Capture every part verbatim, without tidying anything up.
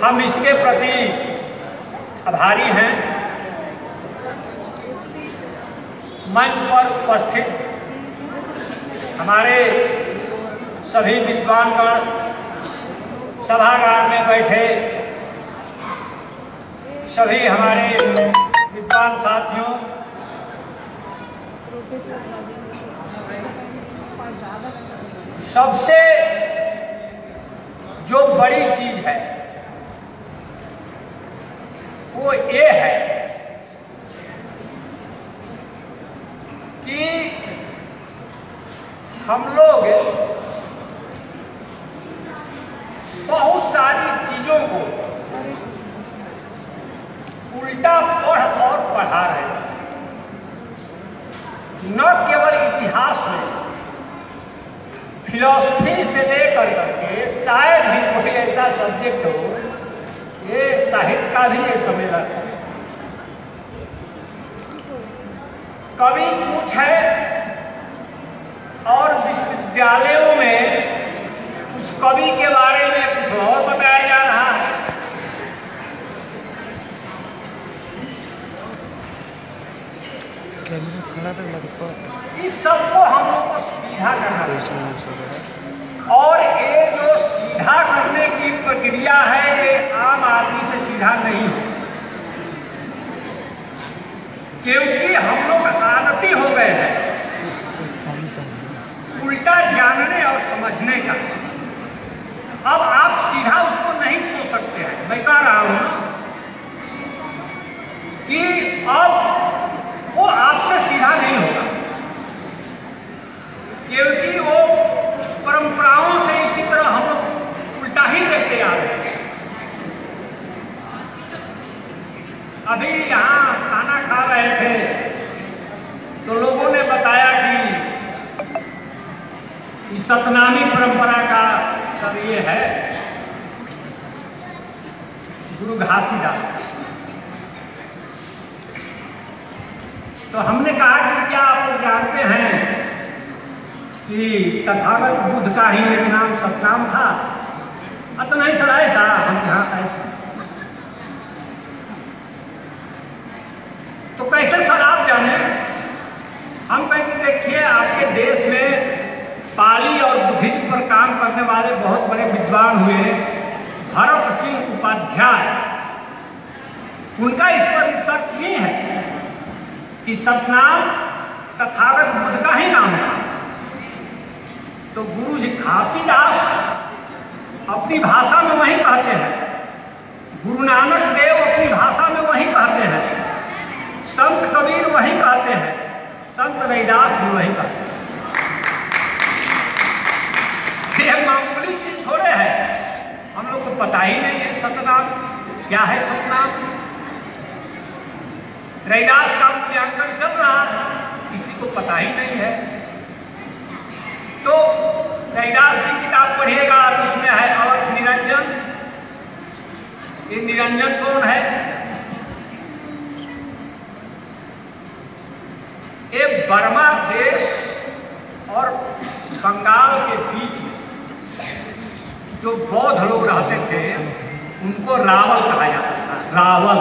हम इसके प्रति आभारी हैं। मंच पर उपस्थित हमारे सभी विद्वानगण, सभागार में बैठे सभी हमारे विद्वान साथियों, सबसे जो बड़ी चीज है वो ये है कि हम लोग बहुत सारी चीजों को उल्टा पढ़ और पढ़ा रहे हैं। न केवल इतिहास में, फिलॉसफी से लेकर करके शायद ही कोई ऐसा सब्जेक्ट हो, ये साहित्य का भी ये सम्मेलन है। कवि कुछ है और विश्वविद्यालयों में उस कवि के बारे में कुछ और बताया जा रहा है। इस सबको हम लोग को सीधा करना है, और ये जो सीधा करने की प्रक्रिया है ये आम आदमी से सीधा नहीं है, क्योंकि हम लोग आदती हो गए हैं उल्टा जानने और समझने का। अब आप सीधा उसको नहीं सोच सकते हैं। मैं कह रहा हूं कि अब वो आपसे सीधा नहीं होगा, क्योंकि वो परंपराओं से इसी तरह हम लोग उल्टा ही देखते आ रहे हैं। अभी यहाँ खाना खा रहे थे तो लोगों ने बताया कि इस सतनामी परंपरा का सब ये है गुरु घासीदास। तो हमने कहा कि क्या आप लोग जानते हैं कि तथागत बुद्ध का ही एक नाम सतनाम था? अत नहीं सर ऐसा, हम यहाँ ऐसा। तो कैसे सर आप जाने? हम कहेंगे देखिए, आपके देश में पाली और बुद्धिज्म पर काम करने वाले बहुत बड़े विद्वान हुए, भरत सिंह उपाध्याय, उनका इस पर रिसर्च ही है कि सतनाम तथागत बुद्ध का ही नाम था। तो गुरु जी घासीदास अपनी भाषा में वही कहते हैं, गुरु नानक देव अपनी भाषा में वही कहते हैं, संत कबीर वही कहते हैं, संत रैदास भी वही कहते हैं। यह मामूली चीज थोड़े है, हम लोग को पता ही नहीं है सतनाम क्या है। सतनाम रैदास का मूल्यांकन चल रहा है, किसी को पता ही नहीं है। तो रैदास की किताब पढ़िएगा तो उसमें है अवध निरंजन। ये निरंजन कौन है? ये बर्मा देश और बंगाल के बीच जो बौद्ध लोग रहते थे उनको रावल कहा जाता था। रावल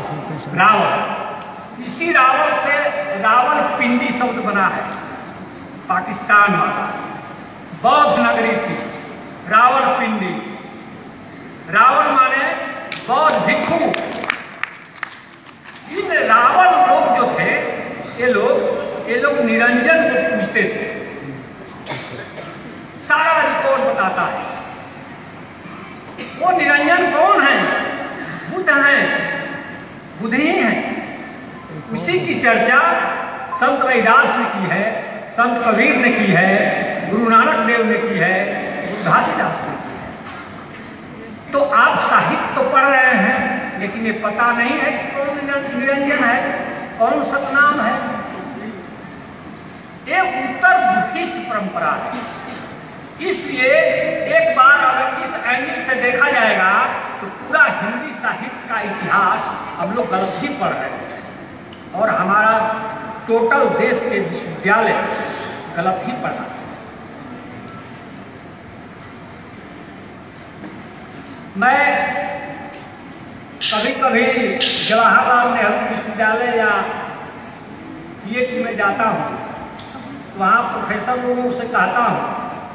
रावल इसी रावल से रावल पिंडी शब्द बना है। पाकिस्तान में बौद्ध नगरी थी रावल पिंडी। रावल माने बौद्ध भिक्षु। इन रावल लोग जो थे ये लोग ये लोग निरंजन को पूजते थे। सारा रिकॉर्ड बताता है। वो निरंजन कौन है? बुद्ध हैं, बुद्ध ही हैं। उसी की चर्चा संत रैदास ने की है, संत कबीर ने की है, गुरु नानक देव ने की है, गुरु घासीदास ने की है। तो आप साहित्य तो पढ़ रहे हैं, लेकिन ये पता नहीं है कि कौन निरंजन है, कौन सतनाम है। ये उत्तर बुद्धिस्ट परंपरा है। इसलिए एक बार अगर इस एंगल से देखा जाएगा तो पूरा हिंदी साहित्य का इतिहास हम लोग गलत ही पढ़ रहे हैं, और हमारा टोटल देश के विश्वविद्यालय गलत ही पढ़ा। मैं कभी कभी जवाहरलाल नेहरू विश्वविद्यालय या पीएचडी में जाता हूँ, वहाँ प्रोफेसर लोगों से कहता हूँ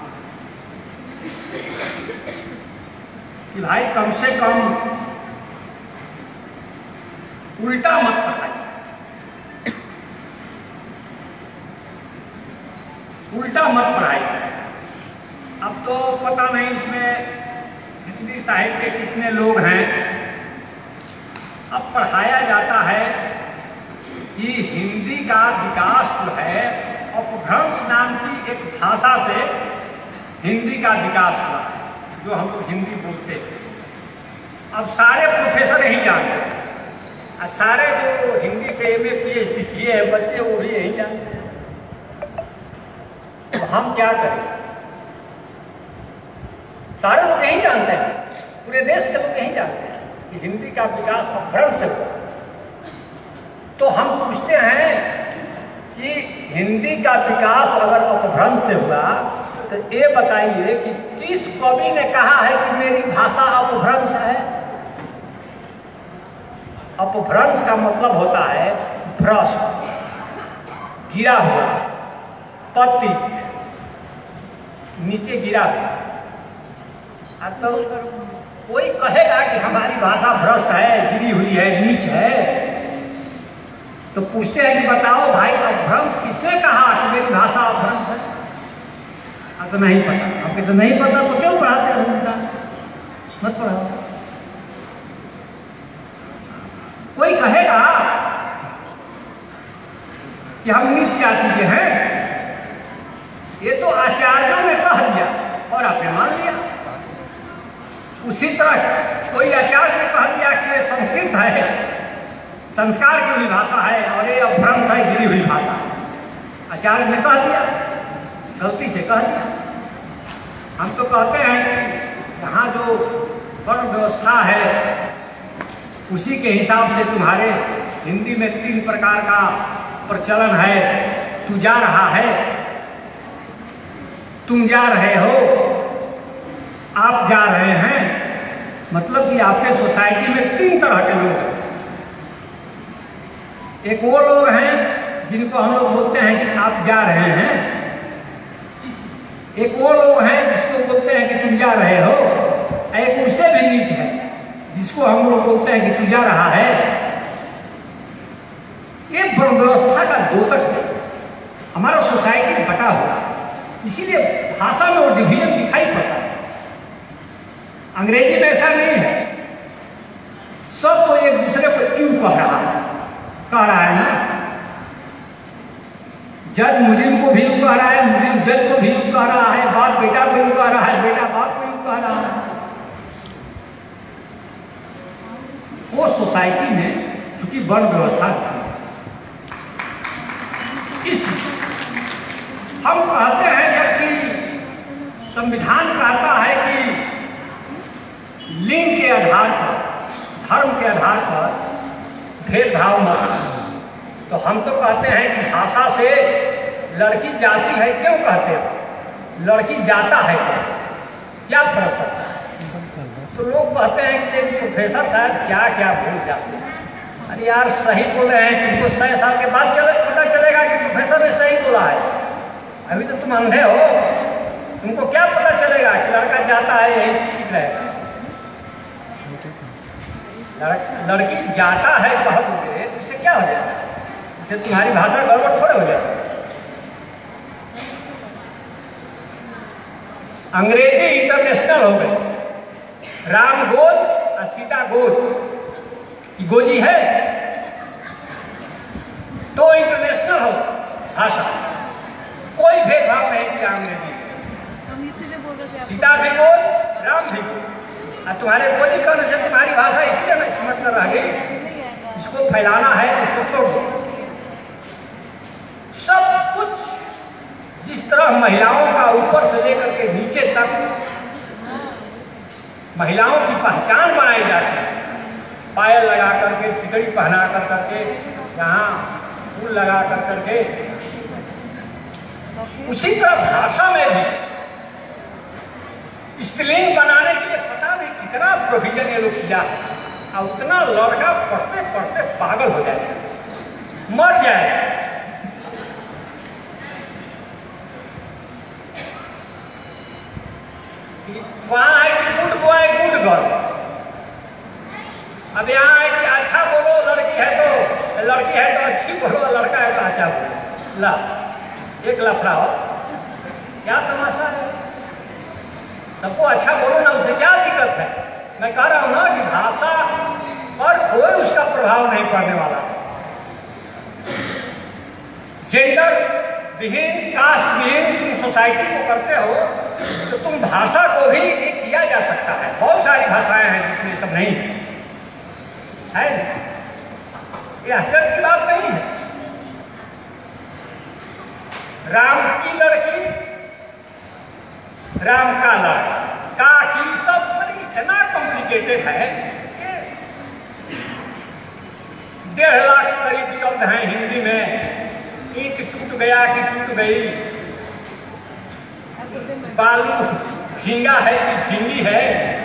कि भाई कम से कम उल्टा मत पढ़ाइए, उल्टा मत पढ़ाइए। अब तो पता नहीं इसमें हिंदी साहित्य के कितने लोग हैं। अब पढ़ाया जाता है कि हिंदी का विकास जो है अपभ्रंश नाम की एक भाषा से हिंदी का विकास हुआ है, जो हम लोग हिंदी बोलते हैं। अब सारे प्रोफेसर यही जानते हैं, और सारे जो हिंदी से M A P H D किए हैं बच्चे वो भी यही जानते हैं। तो हम क्या करें? सारे लोग यही जानते हैं, पूरे देश के लोग यही जानते हैं कि हिंदी का विकास अपभ्रंश से हुआ। तो हम पूछते हैं कि हिंदी का विकास अगर अपभ्रंश से हुआ तो ये बताइए कि किस कवि ने कहा है कि मेरी भाषा अपभ्रंश है? अपभ्रंश का मतलब होता है भ्रष्ट, गिरा हुआ, पतित, नीचे गिरा हुआ। तो कोई कहेगा कि हमारी भाषा भ्रष्ट है, गिरी हुई है, नीच है, तो पूछते हैं कि बताओ भाई अपभ्रंश किसने कहा कि मेरी भाषा अपभ्रंश है? हाँ तो नहीं पता। आपके तो नहीं पता तो क्यों पढ़ाते हो? उनका मत पढ़ाओ। कोई कहेगा कि हम नीच जाति के हैं, ये तो आचार्यों ने कह दिया और आपने मान लिया। उसी तरह कोई आचार्य ने कह दिया कि ये संस्कृत है, संस्कार की हुई भाषा है, और ये अपभ्रंश है, गिरी हुई भाषा है। आचार्य ने कह दिया, गलती से कह दिया। हम तो कहते हैं कि यहाँ जो वर्ण व्यवस्था है उसी के हिसाब से तुम्हारे हिंदी में तीन प्रकार का प्रचलन है। तू जा रहा है, तुम जा रहे हो, आप जा रहे हैं। मतलब कि आपके सोसाइटी में तीन तरह के लोग हैं। एक वो लोग हैं जिनको हम लोग बोलते हैं कि आप जा रहे हैं, एक वो लोग हैं जिसको बोलते हैं कि तुम जा रहे हो, एक उससे भी नीच है जिसको हम लोग बोलते हैं कि तू जा रहा है। ये व्यवस्था का द्योतक है, हमारा सोसाइटी बटा हुआ, इसीलिए भाषा में वो डिवीजन दिखाई पड़ता है। अंग्रेजी में ऐसा नहीं है, सब को एक दूसरे को यू कह रहा है, कह रहा है ना। जज मुजरिम को भी यूं कह रहा है, मुजरिम जज को भी यूं कह रहा है, बाप बेटा को यूं कह रहा है, बेटा बाप को यूं कह रहा है। वो सोसाइटी में चूंकि वर्ण व्यवस्था है, इसलिए हम कहते हैं जबकि संविधान कहता है कि लिंग के आधार पर, धर्म के आधार पर भेदभाव मत, तो हम तो कहते हैं कि भाषा से लड़की जाती है क्यों कहते हैं? लड़की जाता है क्या फर्क पड़ता है? तो लोग कहते हैं कि प्रोफेसर साहब क्या क्या भूल जाते हैं। अरे यार सही बोल रहे हैं, तुमको सौ साल के बाद चले पता चलेगा कि प्रोफेसर ने सही बोला है। अभी तो तुम अंधे हो, तुमको क्या पता चलेगा कि लड़का जाता है यही ठीक रहेगा। लड़की जाता है कहोगे तो उससे क्या हो जाएगा? इससे तुम्हारी भाषा गड़बड़ थोड़े हो जाएगी। अंग्रेजी इंटरनेशनल हो गई, राम गोद और सीता गोद की गोजी है तो इंटरनेशनल हो भाषा, कोई भेदभाव नहीं किया अंग्रेजी। सीता भी गोद, राम भी गोद, और तुम्हारे गोदी करने से तुम्हारी भाषा इसलिए नहीं समझ कर रह गई। इसको फैलाना है तो इसको छोड़ दो। सब कुछ जिस तरह महिलाओं का ऊपर से लेकर के नीचे तक महिलाओं की पहचान बनाई जाती है, पायल लगा करके, सिकड़ी पहना कर करके, यहाँ फूल लगा कर करके, उसी तरह भाषा में भी स्त्रीलिंग बनाने के लिए पता नहीं कितना प्रोविजन ये लोग किया है। और उतना लड़का पढ़ते पढ़ते पागल हो जाएगा, मर जाएगा। वहां है कि गुड बॉय गुड गर्ल, अब यहाँ है कि अच्छा बोलो लड़की है तो लड़की है तो अच्छी बोलो, लड़का है तो अच्छा बोलो। ला एक लफड़ा हो, क्या तमाशा है? सबको अच्छा बोलो ना, उसे क्या दिक्कत है? मैं कह रहा हूं ना कि भाषा पर कोई उसका प्रभाव नहीं पड़ने वाला। जेंडर विहीन, कास्ट विहीन तुम सोसाइटी को करते हो तो तुम भाषा को भी किया जा सकता है। बहुत सारी भाषाएं हैं जिसमें सब नहीं है, है ये आश्चर्य की बात नहीं है। राम की लड़की, राम का लड़का, का की सब इतना कॉम्प्लिकेटेड है कि डेढ़ लाख करीब शब्द हैं हिंदी में। ईंट टूट गया कि टूट गई, बालू झींगा है कि झींगी है,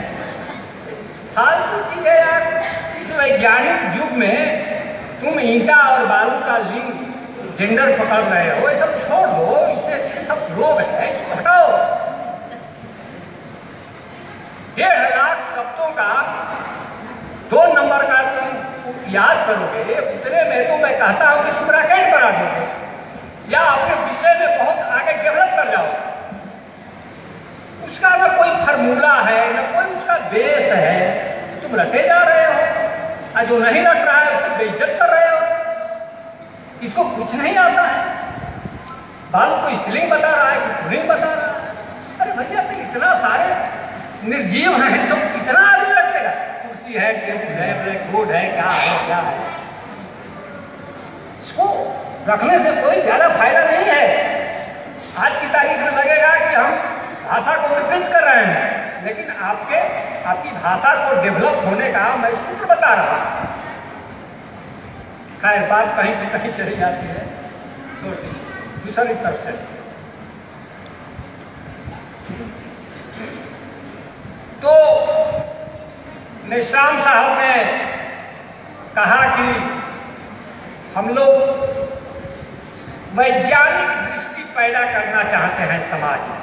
फालतू चीज है यार। इस वैज्ञानिक युग में तुम ईंटा और बालू का लिंग जेंडर पकड़ रहे हो, ये सब छोड़ दो, इसे ये सब रोग है, इसको हटाओ। डेढ़ लाख शब्दों का दो नंबर का तुम याद करोगे, उतने में तो मैं कहता हूं कि तुम रैकेट बना दोगे या अपने विषय में बहुत आगे डेवलप कर जाओ। उसका ना कोई फार्मूला है, ना कोई उसका बेस है, तुम रटे जा रहे हो, और जो नहीं रट रहा है उसको बेइज्जत कर रहे हो। इसको कुछ नहीं आता है, बालू को स्त्रीलिंग बता रहा है कि पुल्लिंग बता रहा है। अरे भैया तो इतना सारे निर्जीव हैं, सब कितना आदमी रखेगा? कुर्सी है, टेबल है, ब्लैक बोर्ड है, क्या है क्या है, इसको रखने से कोई ज्यादा फायदा नहीं है। आज की तारीख में लगेगा कि हम भाषा को विकृत कर रहे हैं, लेकिन आपके आपकी भाषा को डेवलप होने का मैं सूत्र बता रहा हूं। खैर बात कहीं से कहीं चली जाती है, दूसरी तरफ चली। तो निशाम साहब ने कहा कि हम लोग वैज्ञानिक दृष्टि पैदा करना चाहते हैं समाज में।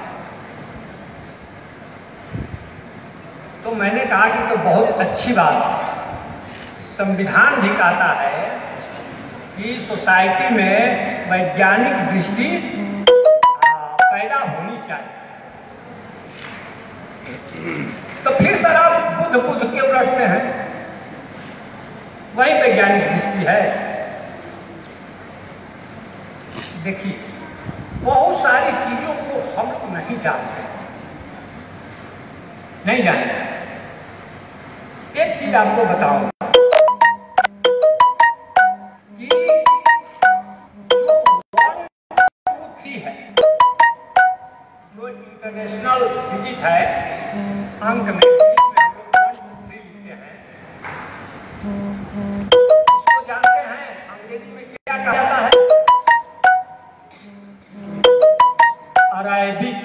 तो मैंने कहा कि तो बहुत अच्छी बात है। संविधान भी कहता है कि सोसाइटी में वैज्ञानिक दृष्टि पैदा होनी चाहिए। तो फिर सर आप बुद्ध बुद्ध क्यों रटते हैं? वही वैज्ञानिक दृष्टि है। देखिए, बहुत सारी चीजों को हम लोग नहीं जानते, नहीं जानते। एक चीज आपको बताऊं कि जो वन टू थ्री है, जो इंटरनेशनल डिजिट है अंक में, जिसमें हम लोग वन टू थ्री लिखते हैं, इसको जानते हैं अंग्रेजी में क्या कहा जाता है? अराबिक।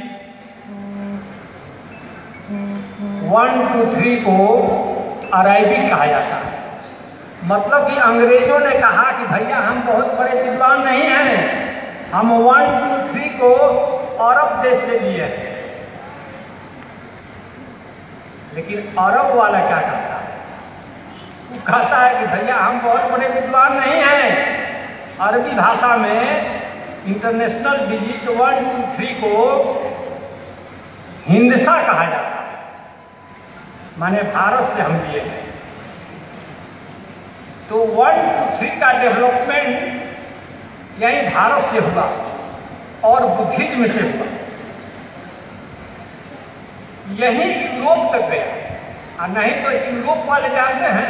वन टू थ्री को अराबिक कहा जाता है। मतलब कि अंग्रेजों ने कहा कि भैया हम बहुत बड़े विद्वान नहीं हैं, हम वन टू थ्री को अरब देश से लिए हैं। लेकिन अरब वाला क्या कहता है? वो कहता है कि भैया हम बहुत बड़े विद्वान नहीं हैं। अरबी भाषा में international digit one two three को हिंदसा कहा जाता है, माने भारत से हम लिए हैं। तो वन टू थ्री का डेवलपमेंट यही भारत से हुआ और बुद्धिज्म से हुआ, यही यूरोप तक गया। और नहीं तो यूरोप वाले जानते हैं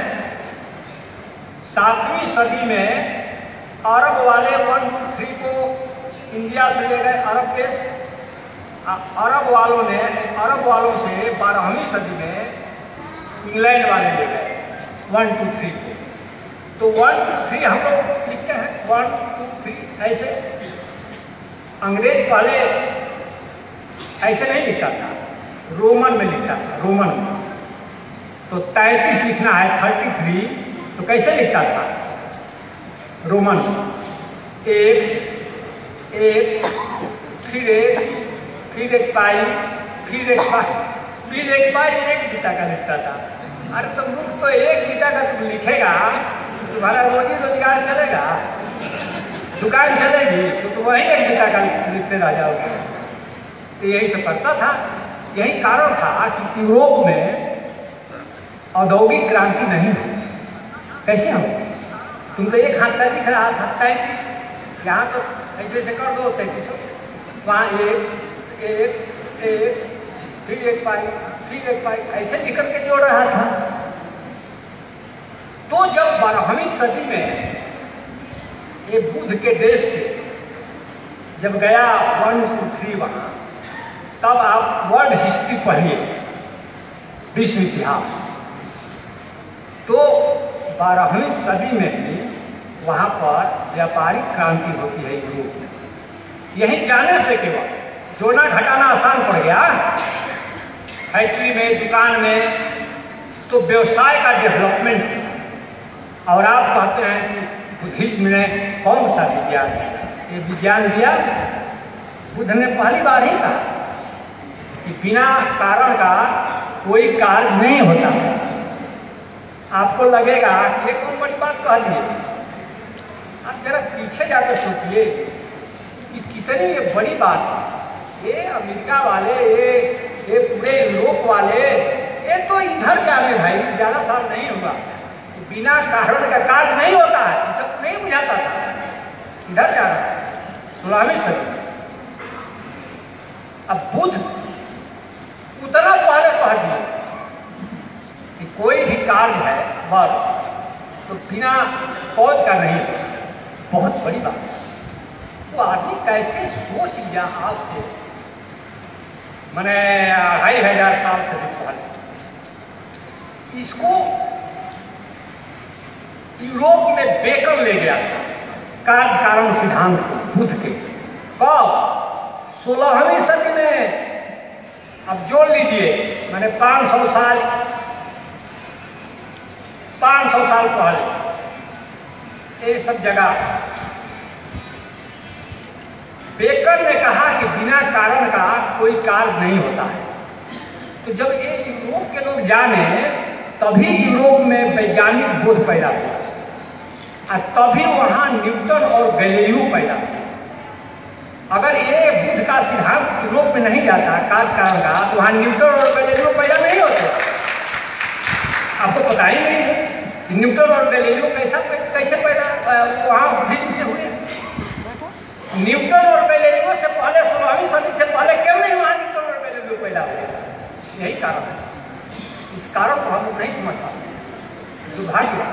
सातवीं सदी में अरब वाले वन टू थ्री को इंडिया से ले गए अरब देश। अरब वालों ने अरब वालों से बारहवीं सदी में इंग्लैंड वाले ले गए वन टू थ्री को। तो वन टू थ्री हम लोग लिखते हैं वन टू थ्री ऐसे। अंग्रेज वाले ऐसे नहीं लिखा था, रोमन में लिखा था, रोमन में। तो तैंतीस लिखना है, थर्टी थ्री, तो कैसे लिखता था? रोमन एक्स एक्स फिर एक्स फिर एक पाई फिर एक पाई फिर एक पाई एक बीता का लिखता था। अरे तो मुख तो एक बीता का तुम लिखेगा तो तुम्हारा रोजी रोजगार चलेगा, दुकान चलेगी, तो तुम वही एक बीता का लिखते रह जाओगे। तो यही सब करता था। यही कारण था कि यूरोप में औद्योगिक क्रांति नहीं हुई। कैसे हो? तुम तो एक हाथ का लिख रहा था तैंतीस, यहाँ तो ऐसे ऐसे कर दो तैंतीस हो, वहाँ एक एक एक फिर एक पाई फिर एक पाई ऐसे लिख करके जोड़ रहा था। तो जब बारहवीं सदी में ये बुद्ध के देश से जब गया वन टू थ्री वहां, तब आप वर्ल्ड हिस्ट्री पढ़िए, विश्व इतिहास। तो बारहवीं सदी में भी वहां पर व्यापारिक क्रांति होती है यूरोप में। यहीं जाने से केवल जोड़ना घटाना आसान पड़ गया, फैक्ट्री में दुकान में, तो व्यवसाय का डेवलपमेंट हुआ। और आप कहते हैं कि बुद्धिज्म ने कौन सा विज्ञान दिया? ये विज्ञान दिया बुद्ध ने पहली बार ही कहा कि बिना कारण का कोई कार्य नहीं होता। आपको लगेगा कि ये कौन बड़ी बात कह दी। आप जरा पीछे जाकर सोचिए कि कितनी ये बड़ी बात है। ये अमेरिका वाले, ये ये पूरे यूरोप वाले, ये तो इधर क्या है भाई, ज्यादा साल नहीं हुआ, बिना कारण का कार्य नहीं होता है, ये सब नहीं बुझाता था। इधर जा रहा है सोलहवीं सदी। अब बुद्ध उतना पहले कह दिए कि कोई भी कार्य है वर्ग तो बिना पौध का नहीं होता। बहुत बड़ी बात है। तो आदमी कैसे सोच लिया आज से मैंने अढ़ाई हजार साल से भी पहले इसको यूरोप में बेकर ले गया था कार्य कारण सिद्धांत को बुद्ध के। कब? सोलहवीं सदी में। अब जोड़ लीजिए, मैंने पांच सौ साल पांच सौ साल पहले ये सब जगह बेकर ने कहा कि बिना कारण का कोई कार्य नहीं होता है। तो जब ये यूरोप के लोग जाने तभी यूरोप में वैज्ञानिक बोध पैदा हुआ, और तभी वहां न्यूटन और गैलीलियो पैदा हुआ। अगर ये बुद्ध का सिद्धांत यूरोप में नहीं जाता कार्य कारण का, तो वहां न्यूटन और गैलीलियो पैदा नहीं होते। आपको पता ही नहीं है कि न्यूटन और गैलीलियो कैसा कैसे पैदा वहां बुद्धिज्म से हुए। न्यूटन और गैलीलियो से पहले, सोलहवीं सदी से पहले क्यों नहीं वहां न्यूटन और गैलीलियो पैदा हुए? यही कारण है। इस कारण को हम लोग नहीं समझ पाते, दुर्भाग्य।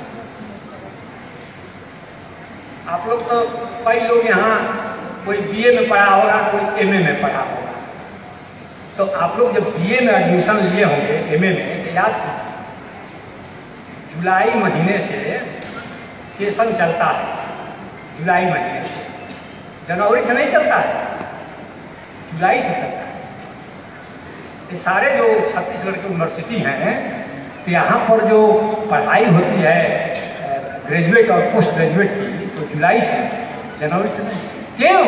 आप लोग तो कई लोग यहाँ कोई बीए में पढ़ा होगा, कोई एमए में पढ़ा होगा। तो आप लोग जब बीए में एडमिशन लिए होंगे, एमए में, तो याद कीजिए जुलाई महीने से सेशन चलता है। जुलाई महीने से, जनवरी से नहीं चलता है, जुलाई से चलता है। ये सारे जो छत्तीसगढ़ की यूनिवर्सिटी हैं, तो यहाँ पर जो पढ़ाई होती है ग्रेजुएट और पोस्ट ग्रेजुएट की, तो जुलाई से, जनवरी से नहीं। क्यों?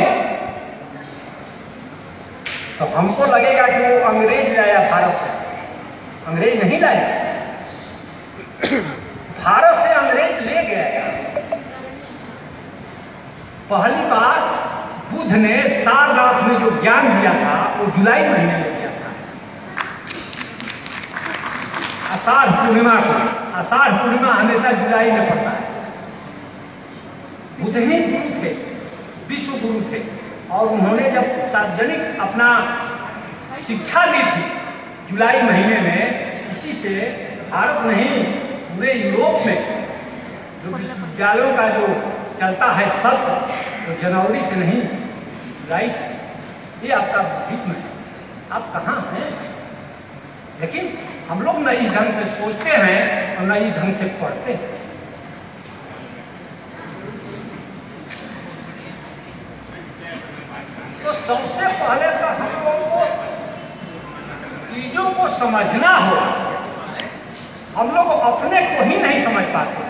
तो हमको लगेगा कि वो अंग्रेज लाया भारत में। अंग्रेज नहीं लाया, भारत से अंग्रेज ले गया। पहली बार बुद्ध ने सारनाथ में जो ज्ञान दिया था वो जुलाई महीने में दिया था, आषाढ़ पूर्णिमा को। आषाढ़ पूर्णिमा हमेशा जुलाई में पड़ता है। बुद्ध ही गुरु थे, विश्व गुरु थे, और उन्होंने जब सार्वजनिक अपना शिक्षा दी थी जुलाई महीने में, इसी से भारत नहीं पूरे यूरोप में जो विश्वविद्यालयों का जो चलता है सत्र, तो जनवरी से नहीं जुलाई से। ये आपका बुद्धिज्म है। आप कहाँ हैं? लेकिन हम लोग न इस ढंग से सोचते हैं और न इस ढंग से पढ़ते हैं। तो सबसे पहले तो हम लोगों को चीजों को समझना होगा। हम लोग अपने को ही नहीं समझ पाते।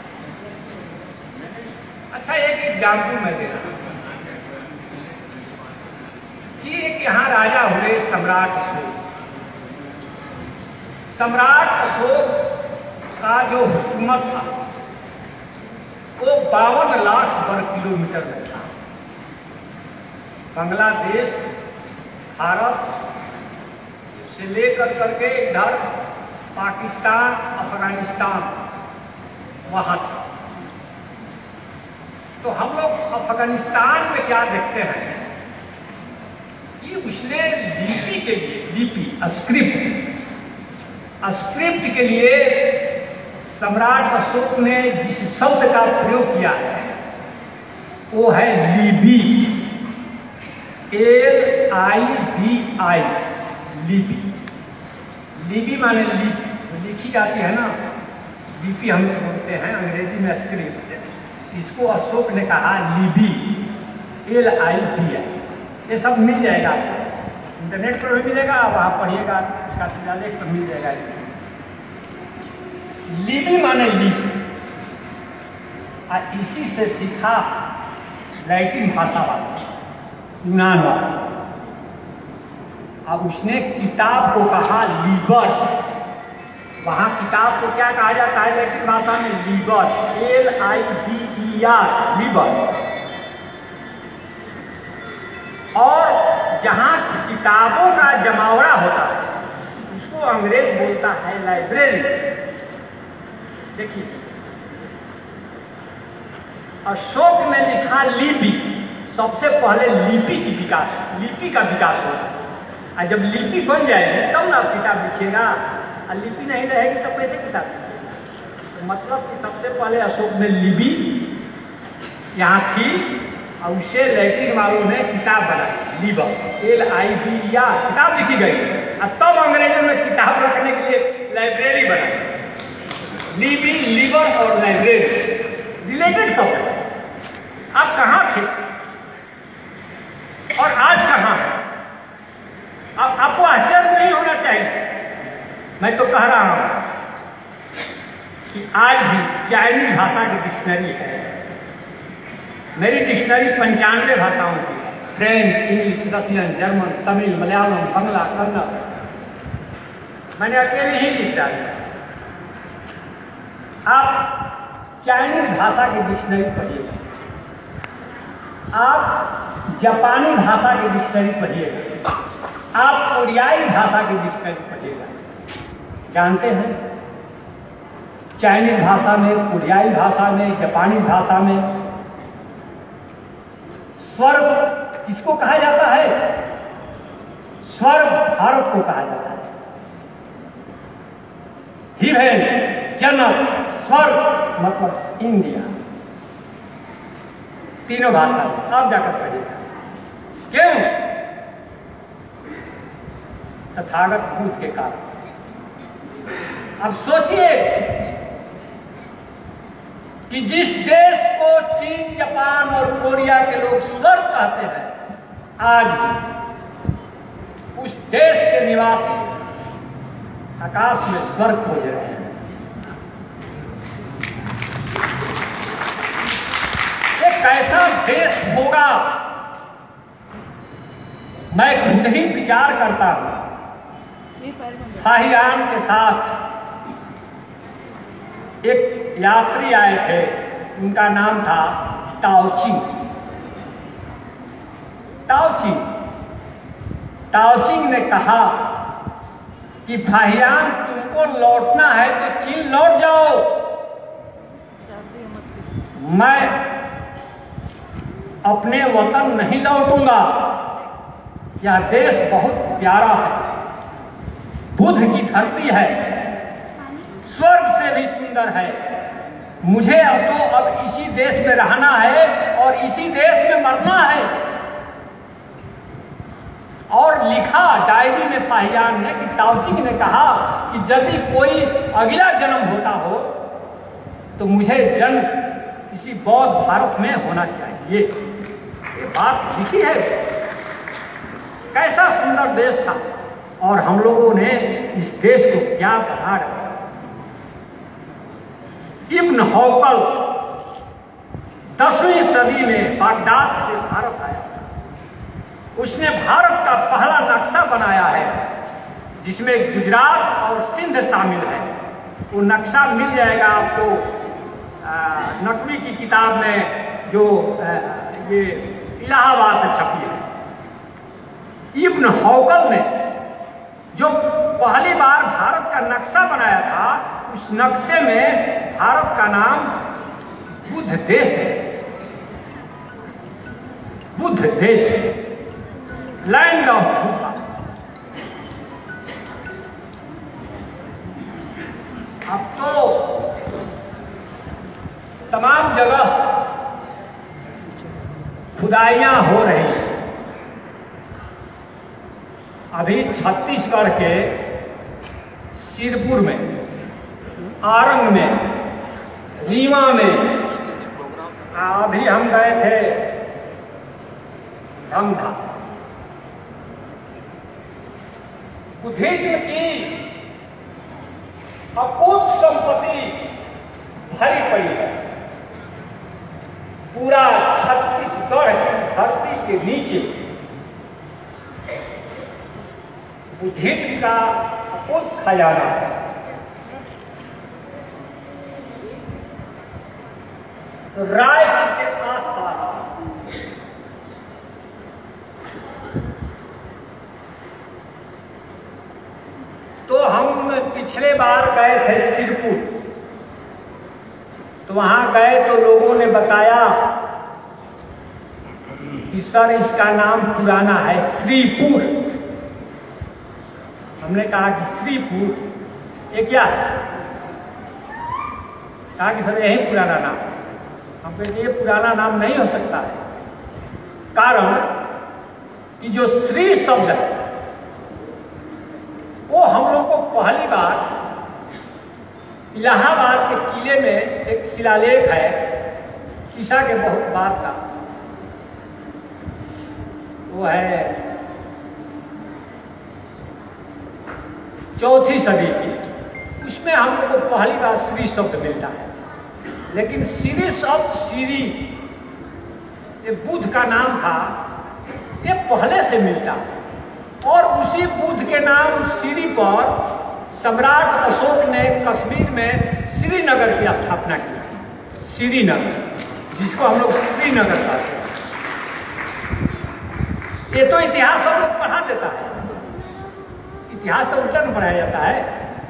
अच्छा, एक एग्जाम्पल मैं दे रहा हूं कि एक यहाँ राजा हुए सम्राट अशोक। सम्राट अशोक का जो हुकूमत था वो बावन लाख वर्ग किलोमीटर में था। बांग्लादेश, भारत से लेकर करके इधर पाकिस्तान, अफगानिस्तान वहां था। तो हम लोग अफगानिस्तान में क्या देखते हैं कि उसने लिपि के लिए, लिपि स्क्रिप्ट स्क्रिप्ट के लिए सम्राट अशोक ने जिस शब्द का प्रयोग किया है वो है लिपि, एल आई बी आई, लिपि। लिपि माने लिपि लिखी जाती है ना, लिपि हम लोग बोलते हैं अंग्रेजी में स्क्रिप्ट। इसको अशोक ने कहा लिपि, एल आई बी आई। ये सब मिल जाएगा आपको, इंटरनेट पर भी मिलेगा, वहां पढ़िएगा, उसका शिलालेख पर मिल जाएगा। लिपि माने लिपि, और इसी से सीखा लैटिन भाषा वाला, यूनान वाला। अब उसने किताब को कहा लीबर। वहां किताब को क्या कहा जाता है लैटिन भाषा में? Liber, L I B E R, liber. और जहां किताबों का जमावड़ा होता है उसको अंग्रेज बोलता है लाइब्रेरी। देखिए, अशोक ने लिखा लिपि। सबसे पहले लिपि की विकास, लिपि का विकास होगा, और जब लिपि बन जाएगी तब ना आप किताब लिखिएगा। और लिपि नहीं रहेगी तब कैसे किताब लिखिएगा? तो मतलब कि सबसे पहले अशोक ने लिपि यहाँ थी, और उससे लैटिन वालों ने किताब बनाई, liber, L I B R, किताब लिखी गई। और तब अंग्रेजों ने किताब रखने के लिए लाइब्रेरी बनाई। लिपि, लीबर और लाइब्रेरी रिलेटेड शब्द है। आप कहाँ थे और आज कहाँ है? अब आपको आश्चर्य नहीं होना चाहिए। मैं तो कह रहा हूं कि आज भी चाइनीज भाषा की डिक्शनरी है। मेरी डिक्शनरी पंचानवे भाषाओं की है, French, English, Russian, German, Tamil, Malayalam, Bangla, Kannada, मैंने अकेले ही लिख डाली। आप चाइनीज भाषा की डिक्शनरी पढ़िएगा, आप जापानी भाषा की डिक्शनरी पढ़िएगा, आप कोरियाई भाषा की डिक्शनरी पढ़िएगा। जानते हैं चाइनीज भाषा में, कोरियाई भाषा में, जापानी भाषा में स्वर्ग किसको कहा जाता है? स्वर्ग भारत को कहा जाता है। हिवेन, जन्नत, स्वर्ग मतलब इंडिया। तीनों भाषा में आप जाकर पढ़िएगा। क्यों? तथागत बुद्ध के कारण। अब सोचिए कि जिस देश को चीन, जापान और कोरिया के लोग स्वर्ग कहते हैं, आज उस देश के निवासी आकाश में स्वर्ग खोज रहे हैं। ये कैसा देश होगा? मैं खुद ही विचार करता हूं। फाहियान के साथ एक यात्री आए थे, उनका नाम था ताओचिंग। ताओचिंग ताओचिंग ने कहा कि फाहियान, तुमको लौटना है तो चीन लौट जाओ, मैं अपने वतन नहीं लौटूंगा। यह देश बहुत प्यारा है, बुद्ध की धरती है, स्वर्ग से भी सुंदर है। मुझे अब तो अब इसी देश में रहना है और इसी देश में मरना है। और लिखा डायरी में फाहियान ने कि ताओचिंग ने कहा कि यदि कोई अगला जन्म होता हो तो मुझे जन्म इसी बौद्ध भारत में होना चाहिए। ये बात लिखी है। कैसा सुंदर देश था, और हम लोगों ने इस देश को क्या बना रखा। इब्न हौकल दसवीं सदी में बागदाद से भारत आया। उसने भारत का पहला नक्शा बनाया है जिसमें गुजरात और सिंध शामिल है। वो नक्शा मिल जाएगा आपको नकवी की किताब में जो आ, ये इलाहाबाद से छपी है। इब्न हौकल ने जो पहली बार भारत का नक्शा बनाया था, उस नक्शे में भारत का नाम बुद्ध देश है। बुद्ध देश, लैंड ऑफ बुद्धा। अब तो तमाम जगह खुदाइयां हो रही हैं। अभी छत्तीसगढ़ के सिरपुर में, आरंग में, रीवा में, अभी हम गए थे धमधा। बुद्धिज्म की अकूत संपत्ति भरी पड़ी है। पूरा छत्तीसगढ़ की धरती के नीचे बुद्धिज्म का अकूत खजाना है। रायपुर के आसपास तो हम पिछले बार गए थे सिरपुर, तो वहां गए तो लोगों ने बताया कि सर इसका नाम पुराना है श्रीपुर। हमने कहा कि श्रीपुर ये क्या है? कहा कि सर यही पुराना नाम। हम कहते ये पुराना नाम नहीं हो सकता है, कारण कि जो श्री शब्द है वो हम लोग को पहली बार इलाहाबाद के किले में एक शिलालेख है ईसा के बहुत बाद का, वो है चौथी सदी की। उसमें हम लोग को पहली बार श्री शब्द मिलता है। लेकिन श्री शब्द श्री ये बुद्ध का नाम था, ये पहले से मिलता है। और उसी बुद्ध के नाम श्री पर सम्राट अशोक ने कश्मीर में श्रीनगर की स्थापना की थी। श्रीनगर, जिसको हम लोग श्रीनगर कहते हैं। ये तो इतिहास हम लोग पढ़ा देता है। इतिहास तो उल्टा में पढ़ाया जाता है।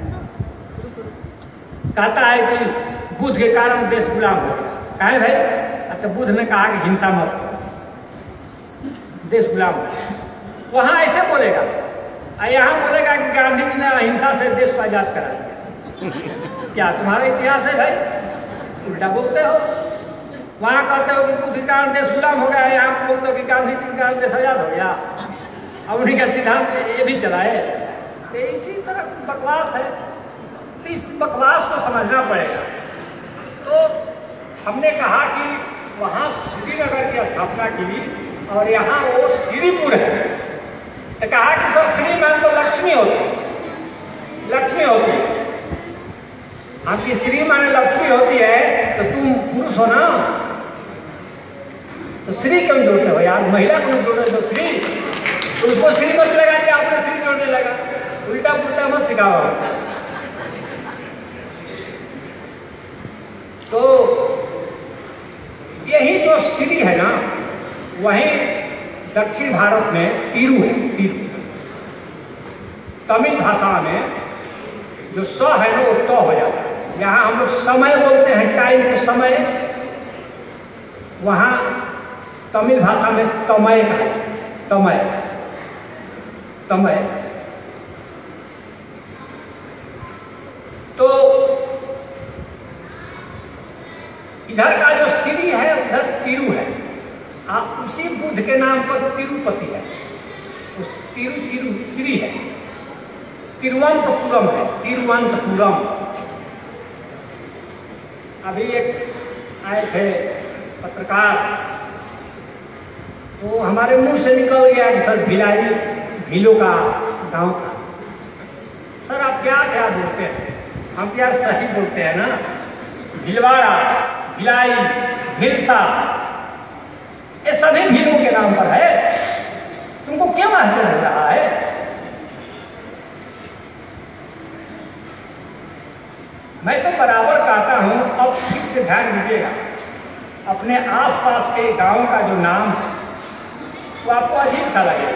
कहता है कि बुद्ध के कारण देश गुलाम हो गया। कहे भाई? तो बुद्ध ने कहा कि हिंसा मत करो, देश गुलाम हो गया। वहां ऐसे बोलेगा, यहां बोलेगा कि गांधी जी ने अहिंसा से देश को आजाद करा दिया। क्या तुम्हारा इतिहास है भाई? उल्टा बोलते हो। वहां कहते हो कि बुद्ध के कारण देश गुलाम हो गया, यहाँ बोलते हो कि गांधी जी के कारण देश आजाद हो गया। अब उन्हीं का सिद्धांत ये भी चलाए। इसी तरह बकवास है। तो इस बकवास को समझना पड़ेगा। तो हमने कहा कि वहां श्रीनगर की स्थापना की और यहाँ वो श्रीपुर है। तो कहा कि सर श्री मान तो लक्ष्मी होती, लक्ष्मी होती है। आपकी श्री माने लक्ष्मी होती है तो तुम पुरुष हो ना, तो श्री क्यों जोड़ते हो यार? महिला क्यों जोड़े तो श्री? तो उसको श्री मत लगा कि आपने श्री जोड़ने लगा। उल्टा पुल्टा मत सिखाओ। तो यही जो श्री है ना, वही दक्षिण भारत में तिरु है। तिरु तमिल भाषा में जो स है ना वो त हो जाता है। यहाँ हम लोग समय बोलते हैं, टाइम के समय। वहां तमिल भाषा में तमय का है, तमय तमय। तो इधर का जो श्री है उधर तिरु है। आप उसी बुद्ध के नाम पर तिरुपति है। उस तिरु श्री श्री है। तिरुवनंतपुरम है, तिरुवनंतपुरम। अभी एक आए थे पत्रकार, वो हमारे मुंह से निकल गया कि सर भिलाई भीलों का गांव था। सर आप क्या क्या बोलते हैं? हम क्या सही बोलते हैं ना। भीलवाड़ा, भिलाई, भिलसा, ये सभी भीलों के नाम पर है। तुमको क्यों आश्चर्य लग रहा है? मैं तो बराबर कहता हूं, अब ठीक से ध्यान दीजिएगा, अपने आसपास के गांव का जो नाम है वो आपको अजीब सा लगेगा।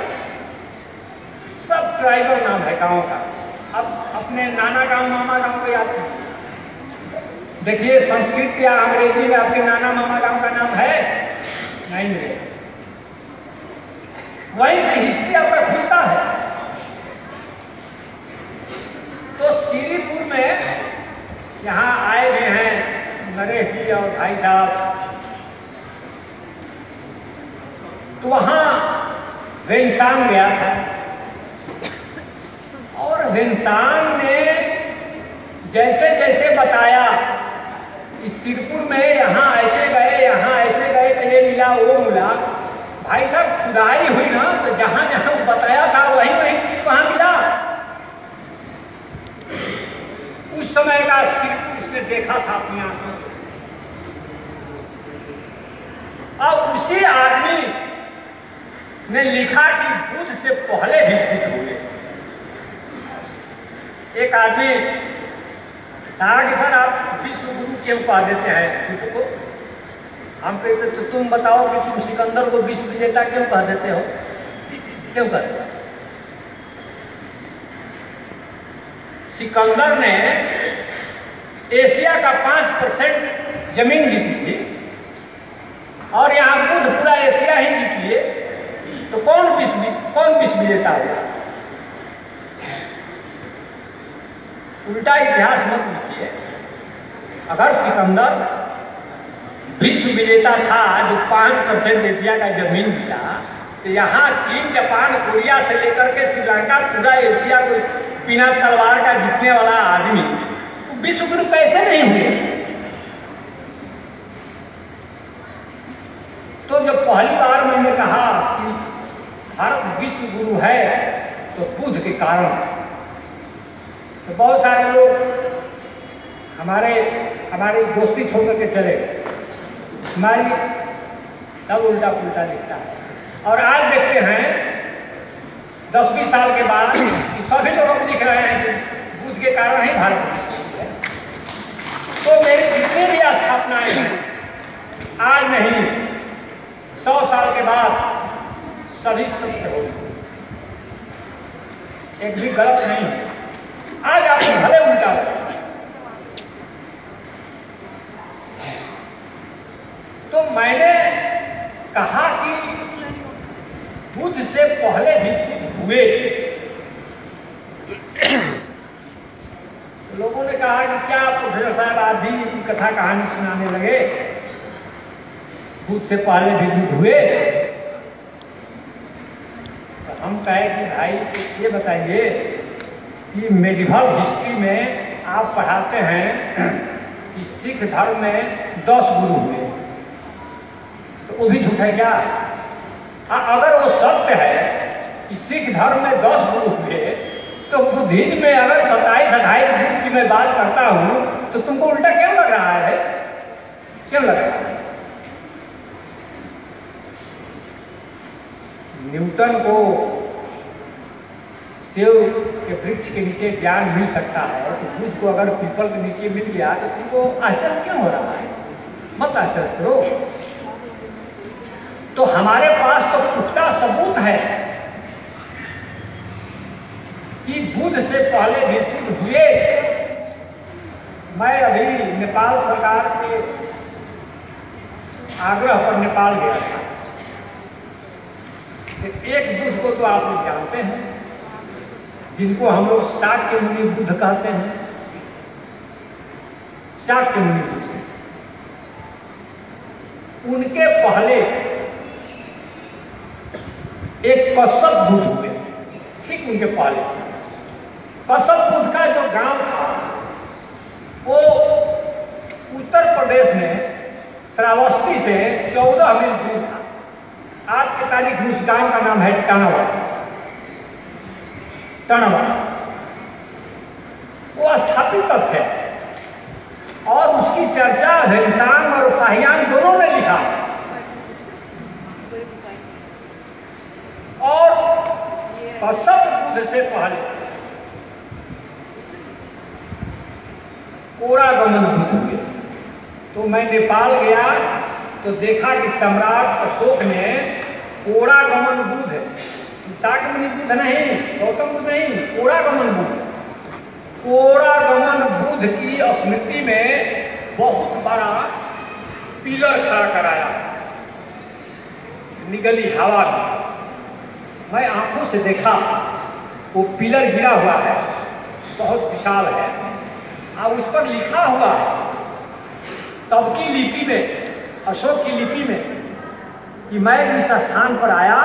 सब ट्राइबल नाम है गांव का। अब अपने नाना गांव मामा गांव को याद कीजिए। देखिए संस्कृत या अंग्रेजी में आपके नाना मामा गांव का नाम है नहीं मिलेगा। वहीं से हिस्ट्री आपका खुलता है। तो श्रीपुर में यहाँ आए हुए हैं नरेश जी और भाई साहब, तो वहां वेंसांग गया था और वेंसांग ने जैसे जैसे बताया कि सिरपुर में यहाँ ऐसे गए, यहाँ ऐसे गए, तो ये मिला वो मिला। भाई साहब खुदाई हुई ना, तो जहां जहां बताया था वहीं वहीं चीज वहां मिला। उस समय का सिरपुर इसने देखा था अपनी आंखों से। अब उसी आदमी ने लिखा कि बुद्ध से पहले भी बुद्ध हुए। एक आदमी कहा कि सर आप विश्व गुरु क्यों कह देते हैं बुद्ध को? हम कहते तो तुम बताओ कि तुम सिकंदर को विश्व विजेता क्यों कह देते हो? क्यों कहते? सिकंदर ने एशिया का पांच परसेंट जमीन जीती थी और यहां बुद्ध पूरा एशिया ही जीत लिए, तो कौन विश्व कौन विश्व विजेता हुआ? उल्टा इतिहास मत लिखिए। अगर सिकंदर विश्व विजेता था जो पांच परसेंट एशिया का जमीन जीता, तो यहाँ चीन, जापान, कोरिया से लेकर के श्रीलंका पूरा एशिया को बिना तलवार का जीतने वाला आदमी विश्व गुरु कैसे नहीं हुए? तो जब पहली बार मैंने कहा कि भारत विश्व गुरु है तो बुद्ध के कारण, तो बहुत सारे लोग हमारे हमारी दोस्ती छोड़ करके चले, हमारी तब उल्टा पुल्टा लिखता है। और आज देखते हैं दस बीस साल के बाद कि सभी लोग लिख रहे हैं कि बुद्ध के कारण ही भारत विश्व गुरु है। तो मेरी जितनी भी स्थापनाएं हैं आज नहीं, सौ साल के बाद सभी सत्य होगी, एक भी गलत नहीं है। आज आपको भले उल्टा हो, तो मैंने कहा कि बुद्ध से पहले भी हुए। तो लोगों ने कहा कि क्या प्रोफेसर साहब आप भी की कथा कहानी सुनाने लगे, बुद्ध से पहले भी बुद्ध हुए? तो हम कहे कि भाई ये बताइए कि मेडिवल हिस्ट्री में आप पढ़ाते हैं कि सिख धर्म में दस गुरु हुए, तो वो भी झूठ है क्या? अगर वो सत्य है कि सिख धर्म में दस गुरु हुए, तो बुद्धिज्म में अगर सत्ताईस अट्ठाईस गुरु की मैं बात करता हूं, तो तुमको उल्टा क्यों लग रहा है? क्यों लग रहा है? न्यूटन को सेव के वृक्ष के नीचे ज्ञान मिल सकता है, तो बुद्ध को अगर पीपल के नीचे मिल गया तो तुमको आश्चर्य क्यों हो रहा है? मत आश्चर्य करो। तो हमारे पास तो पुख्ता सबूत है कि बुद्ध से पहले भी बुद्ध हुए। मैं अभी नेपाल सरकार के आग्रह पर नेपाल गया था। एक बुद्ध को तो आप लोग जानते हैं, जिनको हम लोग शाक्य मुनि बुद्ध कहते हैं। शाक्य मुनि बुद्ध, उनके पहले एक कश्यप बुद्ध हुए, ठीक उनके पहले। कश्यप बुद्ध का जो गांव था वो उत्तर प्रदेश में श्रावस्ती से चौदह मील दूर था। आज के तारीख में उस गांव का नाम है टनवा। टनवा वो स्थापित तक है। और उसकी चर्चा भेंसांग और फाहियान दोनों ने लिखा। और कश्यप बुद्ध से पहले कोड़ागमन बुद्ध हुए। तो मैं नेपाल गया तो देखा कि सम्राट अशोक ने कोड़ागमन बुद्ध है, शाक्यमुनि बुद्ध नहीं, गौतम बुद्ध नहीं, कोड़ागमन बुद्ध, कोड़ागमन बुद्ध की स्मृति में बहुत बड़ा पिलर खड़ा कराया निगली हवा में। मैं आंखों से देखा वो पिलर गिरा हुआ है, बहुत विशाल है, और उस पर लिखा हुआ है तब की लिपि में, अशोक की लिपि में, कि मैं इस स्थान पर आया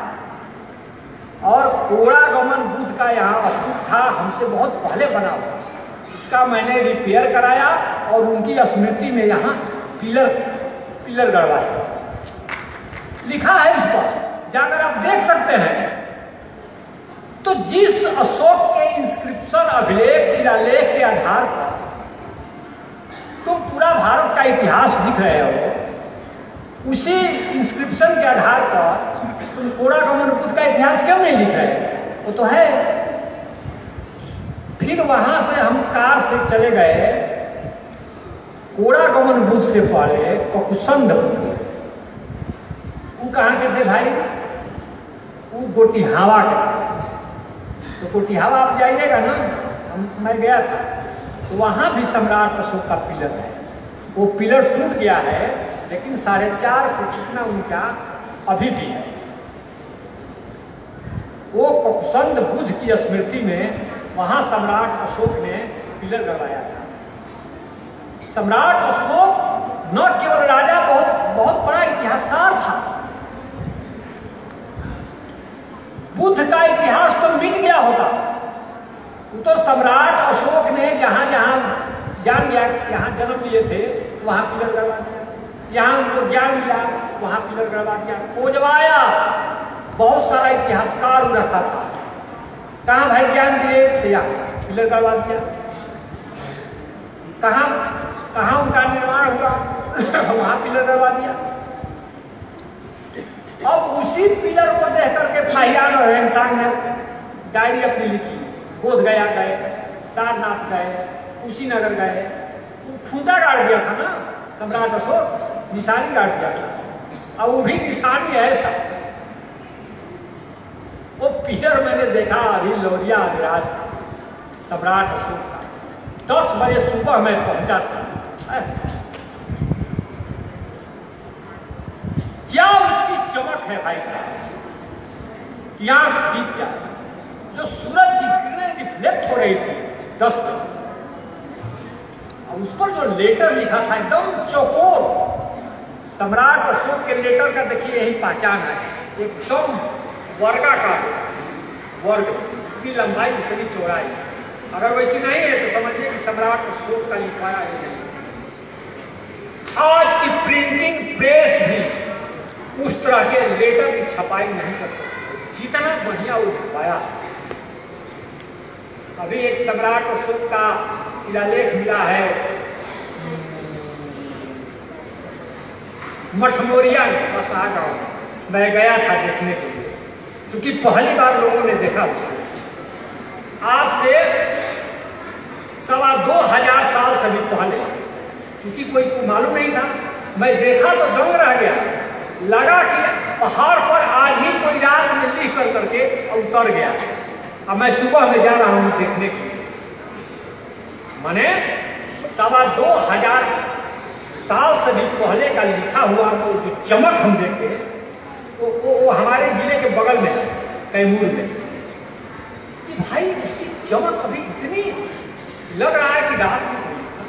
और कोड़ागमन बुद्ध का यहाँ स्तूप था, हमसे बहुत पहले बना हुआ, उसका मैंने रिपेयर कराया और उनकी स्मृति में यहाँ पिलर पिलर गड़वाया। लिखा है इस पर, जाकर आप देख सकते हैं। तो जिस अशोक के इंस्क्रिप्शन, अभिलेख, शिलालेख के आधार पर तुम पूरा भारत का इतिहास लिख रहे हो, उसी इंस्क्रिप्शन के आधार पर तुम कोड़ागमन बुद्ध का इतिहास क्यों नहीं लिख रहे? वो तो है। फिर वहां से हम कार से चले गए कोड़ागमन बुद्ध से पहले ककुसंद बुद्ध। वो कहाँ के थे भाई? वो गोटिहावा के थे। तो गोटिहावा आप जाइएगा ना, मैं गया था, तो वहां भी सम्राट अशोक का पिलर है। वो पिलर टूट गया है, लेकिन साढ़े चार फुट इतना ऊंचा अभी भी है। वो ककुसंद बुद्ध की स्मृति में वहां सम्राट अशोक ने पिलर गड़वाया था। सम्राट अशोक न केवल राजा, बहुत बहुत बड़ा इतिहासकार था। बुद्ध का इतिहास तो मिट गया होता, तो सम्राट अशोक ने जहां जहां जान लिया कि यहाँ जन्म लिए थे, वहां पिलर गड़वा दिया, यहाँ उनको ज्ञान लिया, वहां पिलर गड़वा दिया, खोजवाया। बहुत सारा इतिहासकार रखा था, कहाँ भाई ज्ञान दिए, तो यहाँ पिलर गड़वा दिया। कहाँ कहाँ उनका निर्माण हुआ, वहां पिलर गड़वा दिया। अब उसी पिलर को देख करके फाहियान और भेंसांग ने डायरी अपनी लिखी। बोध गया गए, सारनाथ गए, कुशीनगर गए, खूंटा गाड़ दिया था ना सम्राट अशोक, निशानी गाड़ दिया था, और वो भी निशानी है सब। वो पिलर मैंने देखा अभी लोरिया अधिराज सम्राट अशोक का। दस बजे सुबह मैं पहुंचा था। क्या उसकी चमक है भाई साहब, कि आंख जीत जाए। जो सूरज की किरणें रिफ्लेक्ट हो रही थी दस बजे, और उस पर जो लेटर लिखा था एकदम चौकोर। सम्राट अशोक के लेटर का देखिए यही पहचान है, एकदम वर्गाकार, वर्ग, जितनी लंबाई उतनी चौड़ाई। अगर वैसी नहीं है तो समझिए कि सम्राट अशोक का लिखवाया है नहीं। आज की प्रिंटिंग प्रेस भी उस तरह के लेटर की छपाई नहीं कर सकती, जितना बढ़िया वो लिखवाया। अभी एक सम्राट अशोक का शिलालेख मिला है मठमोरिया में, बसा गांव। मैं गया था देखने के लिए, क्योंकि पहली बार लोगों ने देखा उसको। आज से सवा दो हजार साल से भी पहले, क्योंकि कोई को मालूम नहीं था, मैं देखा तो दंग रह गया। लगा कि पहाड़ पर आज ही कोई रात में लिख कर करके उतर गया। अब मैं सुबह में जा रहा हूं देखने के लिए। माने सवा दो हजार साल से भी पहले का लिखा हुआ वो जो चमक हम देखे, वो, वो, वो हमारे जिले के बगल में है, कैमूर में। कि भाई उसकी चमक अभी इतनी लग रहा है कि रात में कोई था।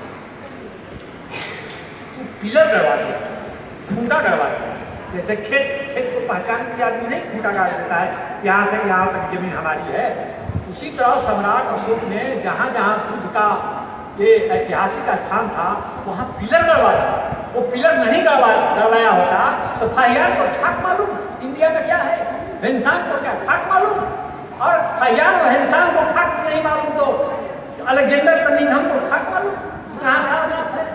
तो पिलर गड़वा दिया, खूंटा गड़वा दिया। जैसे खेत खेत को पहचान के आदमी नहीं खूंटा गाड़ देता है, यहाँ से यहाँ तक जमीन हमारी है। उसी तरह सम्राट अशोक ने जहाँ जहाँ बुद्ध का ये ऐतिहासिक स्थान था, वहाँ पिलर गड़वाया। वो पिलर नहीं गड़वा गड़वाया होता तो फाहियान को ठाक मालूम इंडिया में क्या है, भेंसांग को क्या ठाक मालूम, और फाहियान और भेंसांग को ठाक नहीं मालूम तो अलेक्जेंडर कनिंघम को ठाक मालूम। कहाँ सारनाथ है,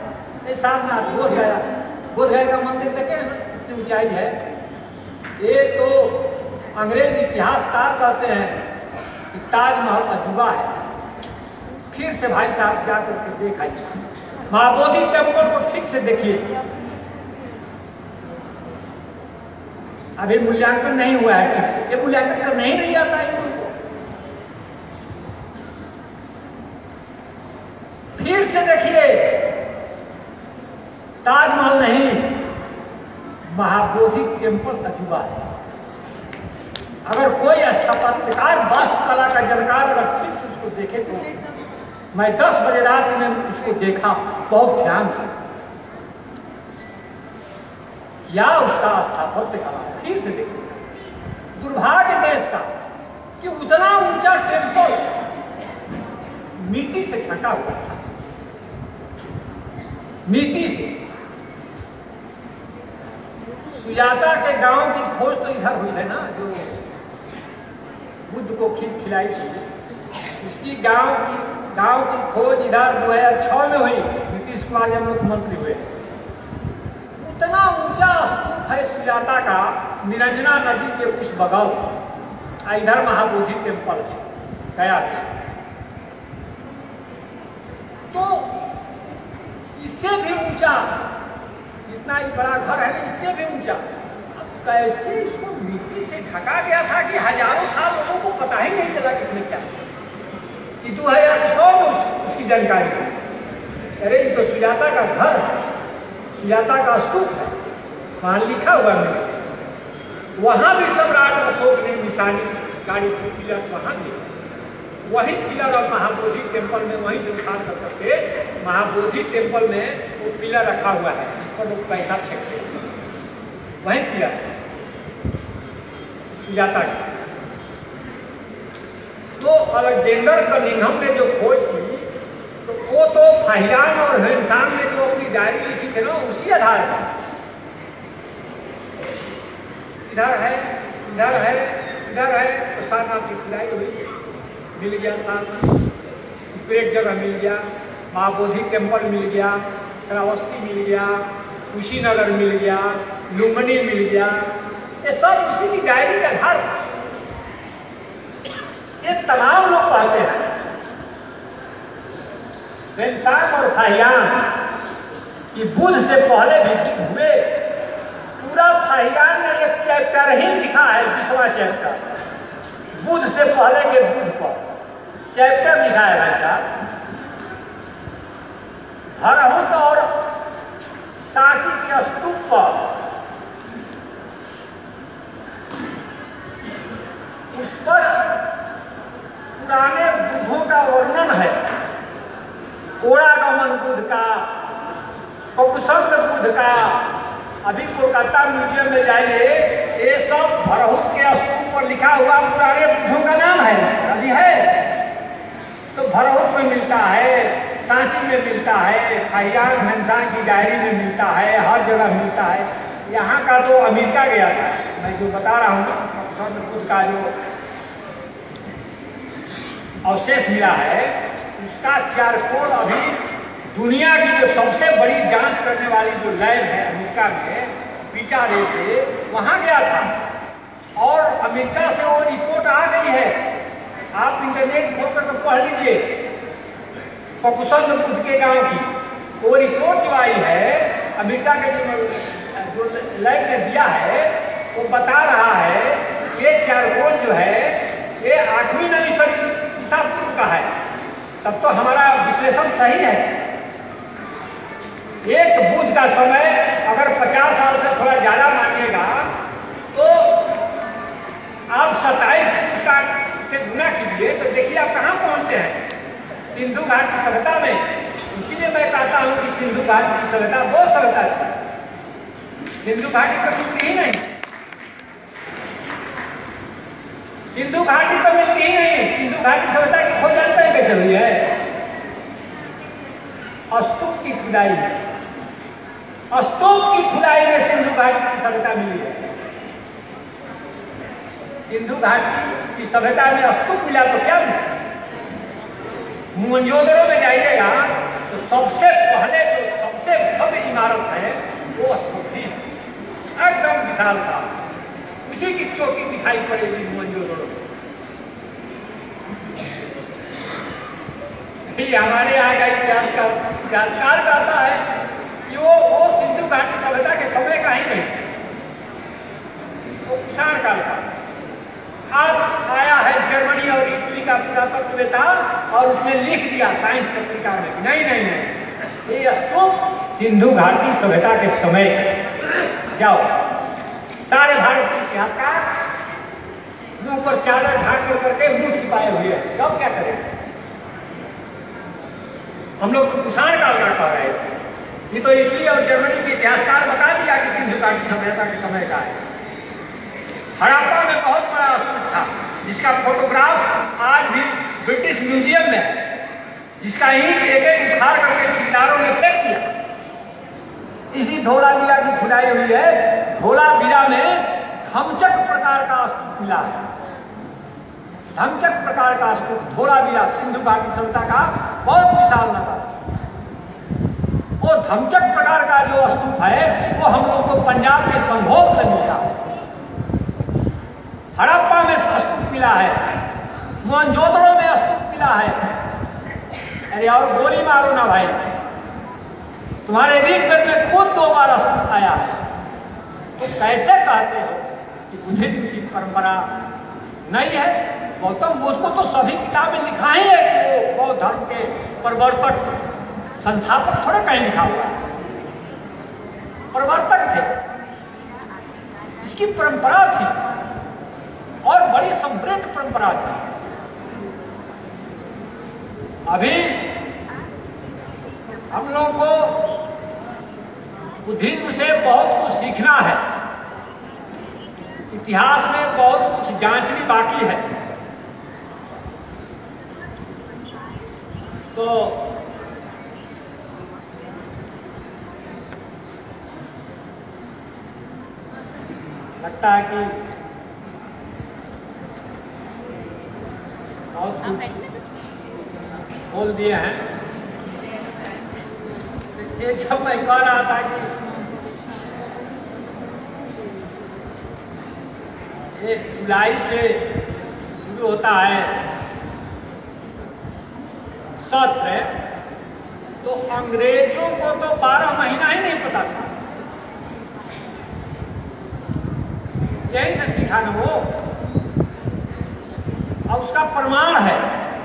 ये सामने बोध गया, बोध गया का मंदिर देखे हैं ना, कितनी ऊंचाई है। ये तो अंग्रेज इतिहासकार कहते हैं कि ताजमहल अजूबा है। फिर से भाई साहब जा करके देखाइए, महाबोधि टेम्पल को ठीक से देखिए। अभी मूल्यांकन नहीं हुआ है ठीक से, ये मूल्यांकन करना ही नहीं आता है इनको। फिर से देखिए, ताजमहल नहीं, महाबोधि टेम्पल अजूबा है। अगर कोई स्थापत्यकार, वास्तुकला का जानकार अगर ठीक से उसको देखे तो, मैं दस बजे रात में उसको देखा बहुत ध्यान से, क्या उसका स्थापत्य कला, फिर से देखिए। दुर्भाग्य देश का कि उतना ऊंचा टेम्पल मिट्टी से ढका हुआ था, मिट्टी से। सुजाता के गांव की खोज तो इधर हुई है ना, जो बुद्ध को खीर खिलाई थी, उसकी गांव की गांव की खोज इधर दो हजार छह में हुई, नीतीश कुमार जब मुख्यमंत्री हुए। इतना ऊंचा स्तूप है सुजाता का, निरंजना नदी के उस बगल, इधर महाबोधि टेम्पल गया। तो इससे भी ऊंचा, जितना ही बड़ा घर है इससे भी ऊंचा, अब कैसे इसको मिट्टी से ढका गया था कि हजारों साल लोगों को पता ही नहीं चला कि इसमें क्या, कि दो हजार छह में उसकी जानकारी हुई। अरे ये तो सुजाता का घर, सुजाता का स्तूप है, वहां लिखा हुआ है। वहां भी सम्राट अशोक ने निशानी गाड़ी थी, पिलर वहां भी, वही पिलर और महाबोधि टेम्पल में वहीं से उठा कर करके महाबोधि टेम्पल में वो पिलर रखा हुआ है, जिस पर लोग पैसा फेंकते हैं, वही पिलर सुजाता की। तो अलेक्जेंडर कनिंघम ने जो खोज की, तो वो तो फाहियान और हिंसान ने जो अपनी डायरी लिखी थी ना, उसी आधार पर इधर है, इधर है, इधर है, तो सारनाथ की खुदाई हुई, मिल गया सारनाथ, फिर एक जगह मिल गया, महाबोधि टेम्पल मिल गया, श्रावस्ती मिल गया, कुशीनगर मिल गया, लुम्बिनी मिल गया। ये सब उसी की डायरी के आधार पर ये तमाम लोग कहते हैं। इंसान और फाहियान कि बुद्ध से पहले भी हुए, पूरा फाहियान ने एक चैप्टर ही लिखा है, बीसवां चैप्टर, बुद्ध से पहले के बुद्ध पर चैप्टर लिखा है भाई साहब। हरहुत और सांची के स्तूप पर उस पर पुराने बुद्धों का वर्णन है, ओरागमन बुद्ध का, ककुसंग बुद्ध का। अभी कोलकाता म्यूजियम में जाइए, ये सब भरहुत के स्तूप पर लिखा हुआ पुराने बुद्धों का नाम है, अभी है। तो भरहुत में मिलता है, सांची में मिलता है, फाहियान हिंसान की डायरी में मिलता है, हर जगह मिलता है। यहाँ का तो अमेरिका गया था, मैं जो बता रहा हूँ ना, ककुसंग बुद्ध का जो अवशेष मिला है, उसका चारकोल अभी दुनिया की जो सबसे बड़ी जांच करने वाली जो लैब है अमेरिका में, पीटा रे से, वहां गया था और अमेरिका से वो रिपोर्ट आ गई है। आप इंटरनेट खोल कर पढ़ लीजिए, ककुसंग बुद्ध के गांव की वो रिपोर्ट जो आई है, अमेरिका के जो लैब ने दिया है, वो बता रहा है ये चारकोल जो है ये आठवीं नवी सदी ईसा पूर्व का है। तब तो हमारा विश्लेषण सही है। एक बुद्ध का समय अगर पचास साल से थोड़ा ज्यादा मानिएगा तो आप सत्ताईस का से गुना कीजिए तो देखिए आप कहां पहुंचते हैं, सिंधु घाट की सभ्यता में। इसीलिए मैं कहता हूं कि सिंधु घाट की सभ्यता वो सभ्यता थी, सिंधु घाटी तो मिलती ही नहीं, सिंधु घाटी तो मिलती ही नहीं। सिंधु घाटी सभ्यता की खोज जानते हैं कैसे हुई है? स्तूप की खुदाई में, स्तूप की खुदाई में सिंधु घाटी की सभ्यता मिली है। सिंधु घाटी की सभ्यता में स्तूप मिला तो क्या मिला? मोहनजोदड़ो में जाइएगा तो तो सबसे पहले जो सबसे भव्य इमारत है वो स्तूप थी, एकदम विशाल था। उसी की चोटी दिखाई पड़ेगी मोहनजोदड़ो। हमारे यहाँ का इतिहासकार इतिहासकार कहता है कि वो वो सिंधु घाटी सभ्यता के समय का ही नहीं, वो कुषाण काल का। अब आया है जर्मनी और इटली का पुरातत्ववेत्ता और उसने लिख दिया साइंस पत्रिका में, नहीं नहीं नहीं, ये स्तूप सिंधु घाटी सभ्यता के समय। जाओ सारे भारत के इतिहासकार मुंह पर चादर ढाक कर करके मुंह छिपाए हुए हैं, अब क्या करें? हम लोग तो कुषाण काल का कह रहे थे, ये तो इटली और जर्मनी के इतिहासकार बता दिया कि सिंधु घाटी सभ्यता के समय का है। हड़प्पा में बहुत बड़ा स्तूप था जिसका फोटोग्राफ आज भी ब्रिटिश म्यूजियम में है, जिसका ईंट एक एक उखाड़ करके ठेकेदारों ने फेंक दिया। इसी धोलावीरा की खुदाई हुई है, धोलावीरा में धमचक प्रकार का स्तूप मिला है, धमचक प्रकार का स्तूप धोलावीरा सिंधु घाटी सभ्यता का बहुत विशाल नगर। वो धमचक प्रकार का जो स्तूप है वो हम लोग को पंजाब के संभोग से मिलता है। हड़प्पा में स्तूप मिला है, मोहनजोदड़ो में स्तूप मिला है। अरे और गोली मारो ना भाई, तुम्हारे ऋग्वेद में खुद दो बार स्तूप आया है, तो कैसे कहते हो कि बुद्धिज्म की परंपरा नहीं है? गौतम बुद्ध को तो सभी किताबें लिखा ही है कि वो बौद्ध धर्म के प्रवर्तक संस्थापक थोड़े कहीं लिखा हुआ है, प्रवर्तक थे, इसकी परंपरा थी और बड़ी समृद्ध परंपरा थी। अभी हम लोग को बुद्धिज्म से बहुत कुछ सीखना है, इतिहास में बहुत कुछ जांचनी बाकी है। तो लगता है कि बहुत कुछ बोल दिए हैं। ये जब मैं कह रहा था कि एक जुलाई से शुरू होता है सत्र, तो अंग्रेजों को तो बारह महीना ही नहीं पता था, यही से सीखा ना वो। और उसका प्रमाण है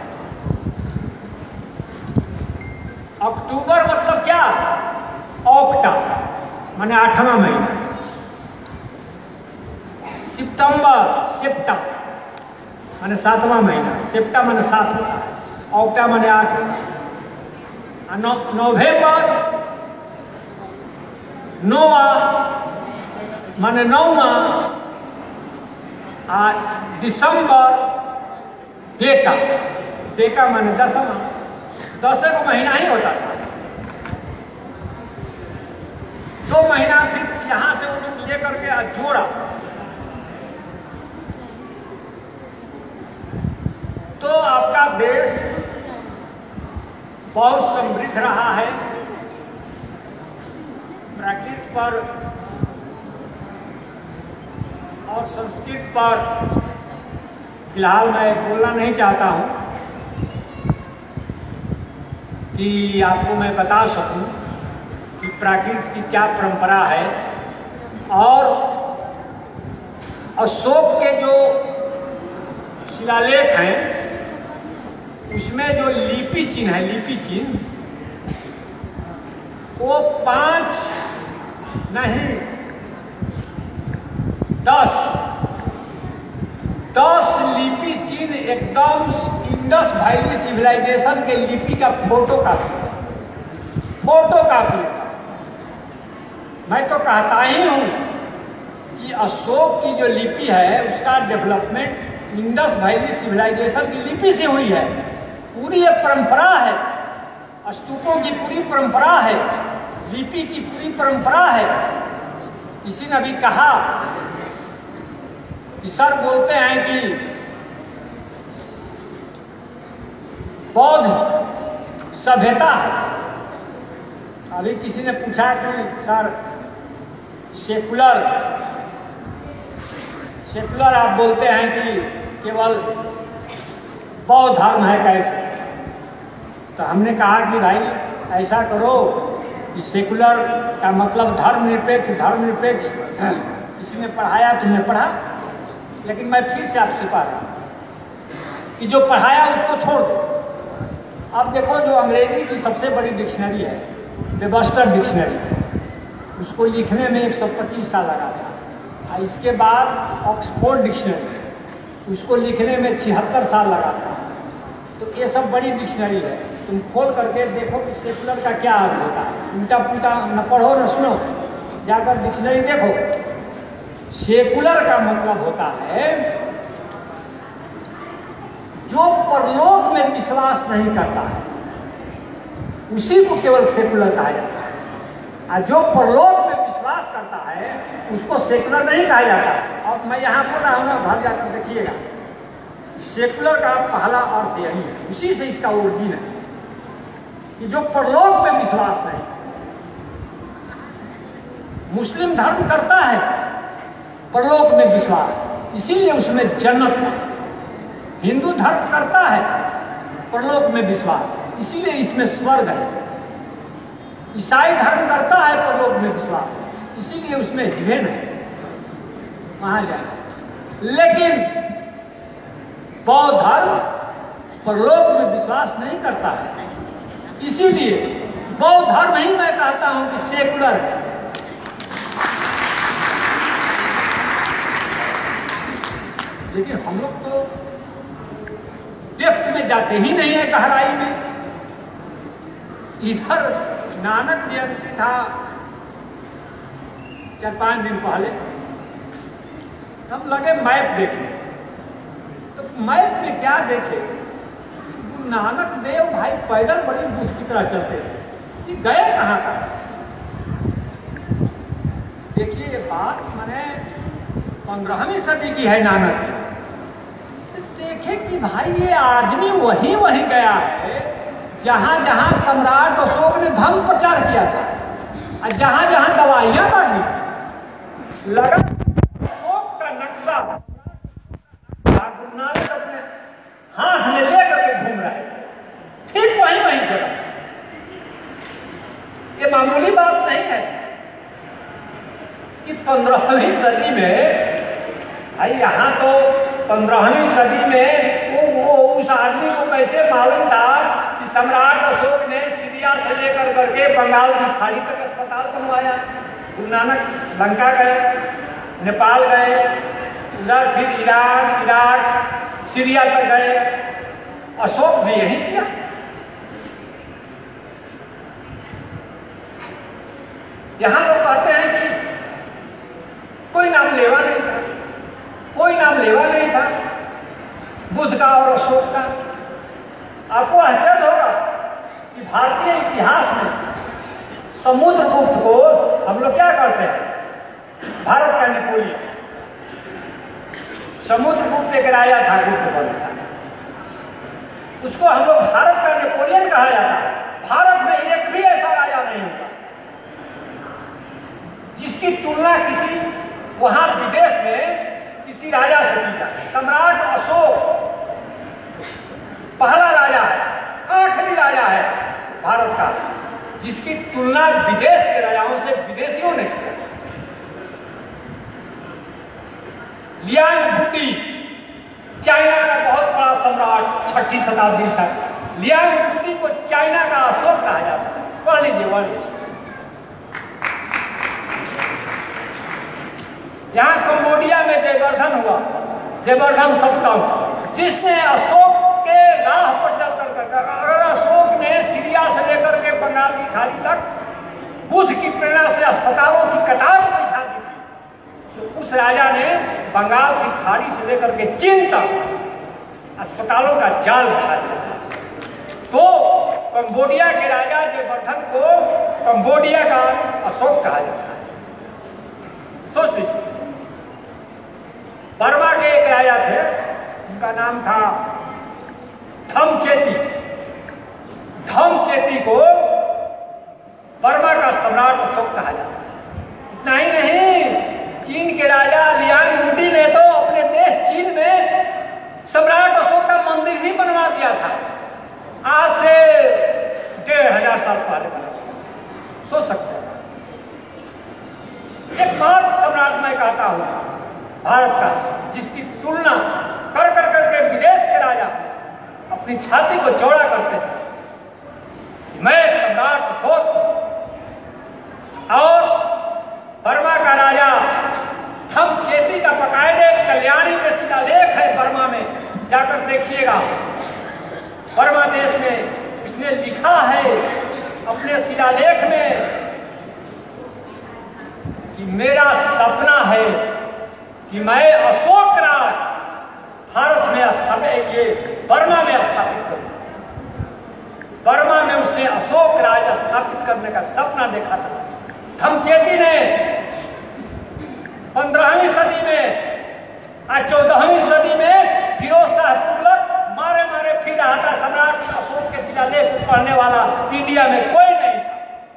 अक्टूबर मतलब क्या, ऑक्टा माने आठवां महीना, सितंबर सेप्टा माने सातवां महीना, सेप्टा माने सात होता है, ऑक्टा माने आठ, नवंबर नौवा माने नौवा, दिसंबर डेका, डेका माने दसवां, दस को महीना ही होता था। दो महीना फिर यहां से वो लोग लेकर के जोड़ा, तो आपका देश बहुत समृद्ध रहा है। प्रकृति पर और संस्कृत पर फिलहाल मैं बोलना नहीं चाहता हूं कि आपको मैं बता सकूं कि प्रकृति की क्या परंपरा है। और अशोक के जो शिलालेख हैं उसमें जो लिपि चिन्ह है, लिपि चिन्ह वो पांच नहीं दस दस लिपि चिन्ह एकदम इंडस वैली सिविलाइजेशन के लिपि का फोटो कॉपी, फोटो कॉपी। मैं तो कहता ही हूं कि अशोक की जो लिपि है उसका डेवलपमेंट इंडस वैली सिविलाइजेशन की लिपि से हुई है। पूरी ये परंपरा है, स्तूपों की पूरी परंपरा है, लिपि की पूरी परंपरा है। किसी ने भी कहा कि सर बोलते हैं कि बौद्ध सभ्यता है, अभी किसी ने पूछा कि सर सेकुलर सेकुलर आप बोलते हैं कि केवल बौद्ध धर्म है कैसे? तो हमने कहा कि भाई ऐसा करो कि सेकुलर का मतलब धर्मनिरपेक्ष धर्मनिरपेक्ष किसी ने पढ़ाया, तुमने पढ़ा, लेकिन मैं फिर से आपसे पढ़ रहा हूं कि जो पढ़ाया उसको छोड़ दो। अब देखो, जो अंग्रेजी की सबसे बड़ी डिक्शनरी है वेबस्टर डिक्शनरी, उसको लिखने में एक सौ पच्चीस साल लगा था। और इसके बाद ऑक्सफोर्ड डिक्शनरी, उसको लिखने में छिहत्तर साल लगा था। तो ये सब बड़ी डिक्शनरी है, तुम खोल करके देखो कि सेकुलर का क्या अर्थ होता है। उल्टा पुल्टा न पढ़ो न सुनो, जाकर डिक्शनरी देखो। सेकुलर का मतलब होता है जो परलोक में विश्वास नहीं करता है, उसी को केवल सेकुलर कहा जाता है। और जो परलोक में विश्वास करता है उसको सेकुलर नहीं कहा जाता। अब मैं यहाँ बोल रहा हूँ ना, घर जाकर देखिएगा, सेकुलर का पहला अर्थ यही है, उसी से इसका ओरिजिन है कि जो परलोक में विश्वास नहीं। मुस्लिम धर्म करता है परलोक में विश्वास, इसीलिए उसमें जन्नत है। हिंदू धर्म करता है परलोक में विश्वास, इसीलिए इसमें स्वर्ग है। ईसाई धर्म करता है परलोक में विश्वास, इसीलिए उसमें हेवन है, वहां जाए। लेकिन बौद्ध धर्म परलोक में विश्वास नहीं करता है, इसीलिए बौद्ध धर्म ही मैं कहता हूं कि सेकुलर है। लेकिन हम लोग तो डेप्थ में जाते ही नहीं है, गहराई में। इधर नानक जयंती था चार पांच दिन पहले, हम लगे मैप देखे। तो मैप में क्या देखे, नानक देव भाई पैदल बड़ी बुद्ध की तरह चलते थे, ये गए कहां का? देखिए ये बात मैंने पंद्रहवीं सदी की है नानक। तो देखे कि भाई ये आदमी वही वही गया है जहां जहां सम्राट अशोक ने धर्म प्रचार किया था, और जहां जहां दवाइयां बांटी लगा अशोक का नक्शा गुरु नानक अपने हाथ में लेकर के घूम रहा है, ठीक वहीं वहीं चला। ये मामूली बात नहीं है कि पंद्रहवीं सदी में, भाई यहां तो पंद्रहवीं सदी में वो, वो उस आदमी को कैसे मालूम था कि सम्राट अशोक ने सीरिया से लेकर करके बंगाल की खाड़ी तक अस्पताल बनवाया। गुरु नानक लंका गए, नेपाल गए, उधर फिर ईरान, इराक, सीरिया तक गए, अशोक भी यही किया। यहां लोग कहते हैं कि कोई नाम लेवा नहीं था, कोई नाम लेवा नहीं था बुद्ध का और अशोक का। आपको आश्चर्य होगा कि भारतीय इतिहास में समुद्रगुप्त को हम लोग क्या करते हैं, भारत का नेपोलियन। समुद्रगुप्त एक राजा था गुप्त वंश का, उसको हम लोग भारत का नेपोलियन कहा जाता है। भारत में एक भी ऐसा राजा नहीं होगा जिसकी तुलना किसी वहां विदेश में किसी राजा से की जाए। सम्राट अशोक पहला राजा है, आखिरी राजा है भारत का, जिसकी तुलना विदेश के राजाओं से विदेशियों ने किया। लियांग बुटी चाइना का बहुत बड़ा सम्राट, छठी शताब्दी से। लियांग बुटी को चाइना का अशोक कहा जाता है। पढ़ लीजिए वर्ड। यहां कंबोडिया में जयवर्धन हुआ, जयवर्धन सप्तम, जिसने अशोक के राह पर चलकर कर अगर अशोक ने सीरिया से लेकर के बंगाल की खाड़ी तक बुद्ध की प्रेरणा से अस्पतालों की कतार बिछा दी थी, तो उस राजा ने बंगाल की खाड़ी से लेकर के चीन तक अस्पतालों का जाल बिछा दिया था। तो कंबोडिया के राजा जयवर्धन को कंबोडिया का अशोक कहा जाता है। सोच लीजिए। बर्मा के एक राजा थे, उनका नाम था धम्मचेती। धम्मचेती को बर्मा अशोक कहा जाता है। इतना ही नहीं, चीन के राजा लियांग वुडी ने तो अपने देश चीन में सम्राट अशोक का मंदिर ही बनवा दिया था, आज से डेढ़ हजार साल पहले बना। सोच सकते हैं। एक बात सम्राट मैं कहता हूं भारत का, जिसकी तुलना कर कर करके विदेश के राजा अपनी छाती को चौड़ा करते हैं। मैं सम्राट अशोक और बर्मा का राजा थमचेती का बकायदे कल्याणी में शिलालेख है बर्मा में, जाकर देखिएगा। बर्मा देश में इसने लिखा है अपने शिलालेख में कि मेरा सपना है कि मैं अशोक राज भारत में स्थापित, ये बर्मा में स्थापित करूं। बर्मा में उसने अशोक राज स्थापित करने का सपना देखा था। थमचेती ने पंद्रहवीं सदी में और चौदहवीं सदी में फिरोज शाह तुगलक मारे मारे फिर रहा था। सम्राट अशोक के शिलालेख को पढ़ने वाला इंडिया में कोई नहीं था।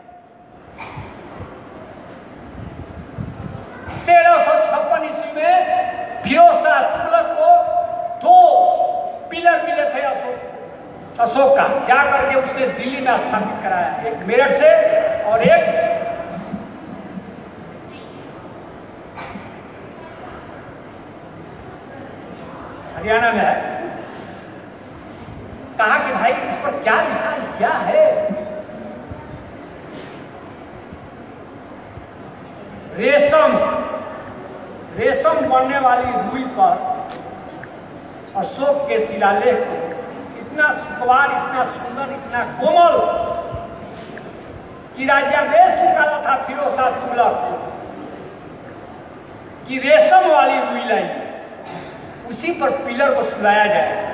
तेरह सौ छप्पन ईस्वी में फिरोज शाह तुगलक को दो पिलर मिले थे अशोक अशोक का, जाकर के उसने दिल्ली में स्थापित कराया, एक मेरठ से और एक हरियाणा में है। कहा कि भाई इस पर क्या लिखा है, क्या है? रेशम रेशम बनने वाली रुई पर अशोक के शिलालेख को इतना सुखवार, इतना सुंदर, इतना कोमल कि राज्यादेश निकाला था फिरोज शाह तुगलक कि रेशम वाली रुई लाई, उसी पर पिलर को सुलाया जाए।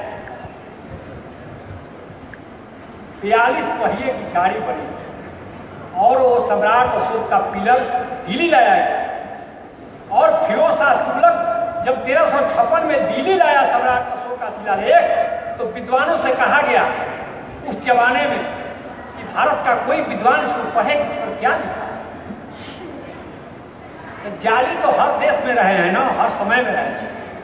बयालीस पहिए की गाड़ी बनी थी और वो सम्राट अशोक का पिलर दिल्ली लाया गया। और फिरोज शाह तुगलक जब तेरह सौ छप्पन में दिल्ली लाया सम्राट अशोक का शिलालेख, तो विद्वानों से कहा गया उस जमाने में कि भारत का कोई विद्वान इसको पढ़े, इस पर क्या लिखा है। तो जाली तो हर देश में रहे हैं ना, हर समय में रहे हैं।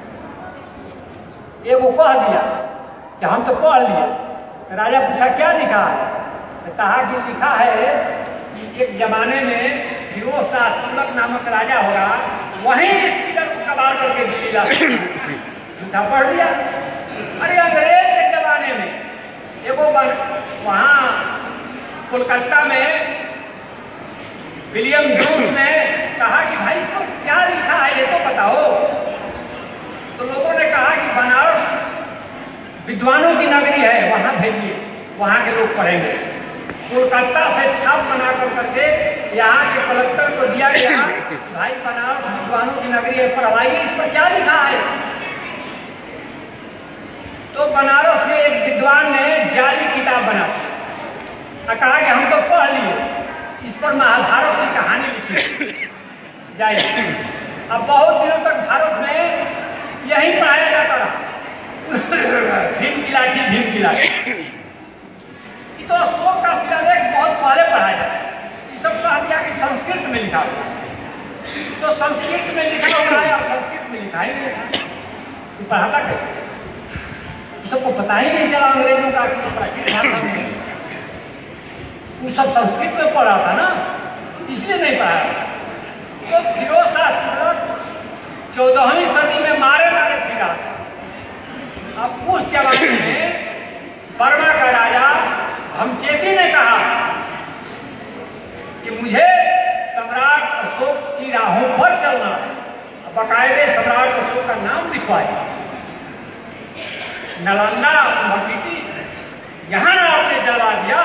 एगो कह दिया कि हम तो पढ़ लिए। तो राजा पूछा क्या लिखा है? तो कहा कि लिखा है कि एक जमाने में फिरोज शाह तुगलक नामक राजा होगा, वहीं इस पिलर को कबाड़ करके दिल्ली ला झूठा पढ़ दिया। अरे अंग्रेज के जमाने में एगो वहां कोलकाता में विलियम जोन्स ने कहा कि भाई इसको क्या लिखा है ये तो बताओ। तो लोगों ने कहा कि बनारस विद्वानों की नगरी है, वहां भेजिए, वहां के लोग पढ़ेंगे। कोलकाता से छाप बना कर करके यहाँ के कलेक्टर को दिया गया, भाई बनारस विद्वानों की नगरी है, पढ़वाइए, इस पर क्या लिखा है। तो बनारस के एक विद्वान ने जाली किताब बना और कहा कि हम तो पढ़ लिए, इस पर महाभारत की कहानी लिखी जाए। अब बहुत दिनों तक भारत में यही पढ़ाया जाता रहा, भीम की लाठी, भीम की लाठी। तो अशोक का शिलालेख बहुत पहले पढ़ाया जाता है। ये सब कहा दिया कि संस्कृत में लिखा हुआ, तो संस्कृत में लिखा हुआ है और संस्कृत में लिखा ही नहीं था, ये पढ़ाता कैसे? सबको पता ही नहीं चला अंग्रेजों का कि प्राकृतिक भाषा में, वो सब संस्कृत में पढ़ा था ना, इसलिए नहीं पढ़ा। तो फिरोज शाह तुगलक चौदहवीं सदी में मारे मारे फिरा। अब उस जमाने में बर्मा का राजा थमचेती ने कहा कि मुझे सम्राट अशोक की राहों पर चलना है, बाकायदे सम्राट अशोक का नाम लिखवाए। नालंदा यूनिवर्सिटी यहां ना आपने जलवा दिया।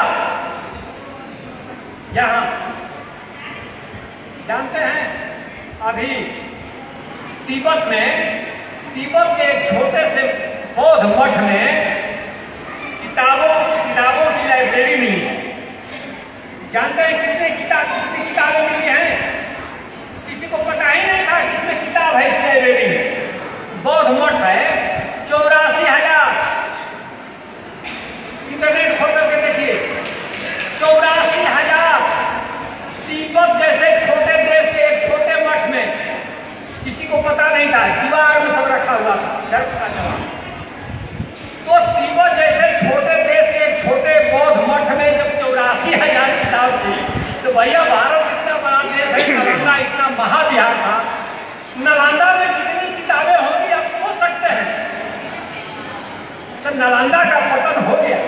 यहां जानते हैं अभी तिब्बत में, तिब्बत के एक छोटे से बौद्ध मठ में किताबों किताबों की लाइब्रेरी नहीं है। जानते हैं कितने किताब कितनी किताबें मिली हैं? किसी को पता ही नहीं था कि इसमें किताब है इस लाइब्रेरी में। बौद्ध मठ है चौरासी हजार, इंटरनेट खोल करके देखिए, चौरासी हजार। तिब्बत जैसे भैया भारत इतना बड़ा देश है, नालंदा इतना महाविहार था, नालंदा में कितनी किताबें होंगी आप सोच सकते हैं। तो नालंदा का पतन हो गया,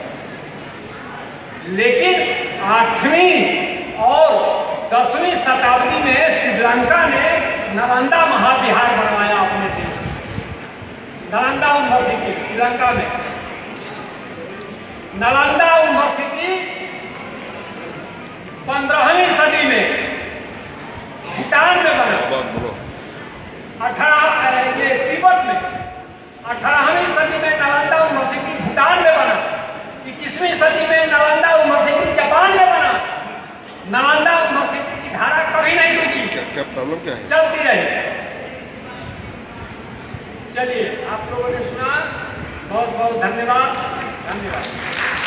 लेकिन आठवीं और दसवीं शताब्दी में श्रीलंका ने नालंदा महाविहार बनवाया अपने देश में। नालंदा यूनिवर्सिटी श्रीलंका में, नालंदा यूनिवर्सिटी पंद्रहवीं सदी में भूटान में बना, अठारह ये तिब्बत में, अठारहवीं सदी में नालंदा यूनिवर्सिटी भूटान में बना, इक्कीसवीं सदी में नालंदा यूनिवर्सिटी जापान में बना। नालंदा यूनिवर्सिटी की धारा कभी नहीं रुकी, क्या क्या प्रॉब्लम क्या है, चलती रही। चलिए, आप लोगों ने सुना, बहुत बहुत धन्यवाद, धन्यवाद।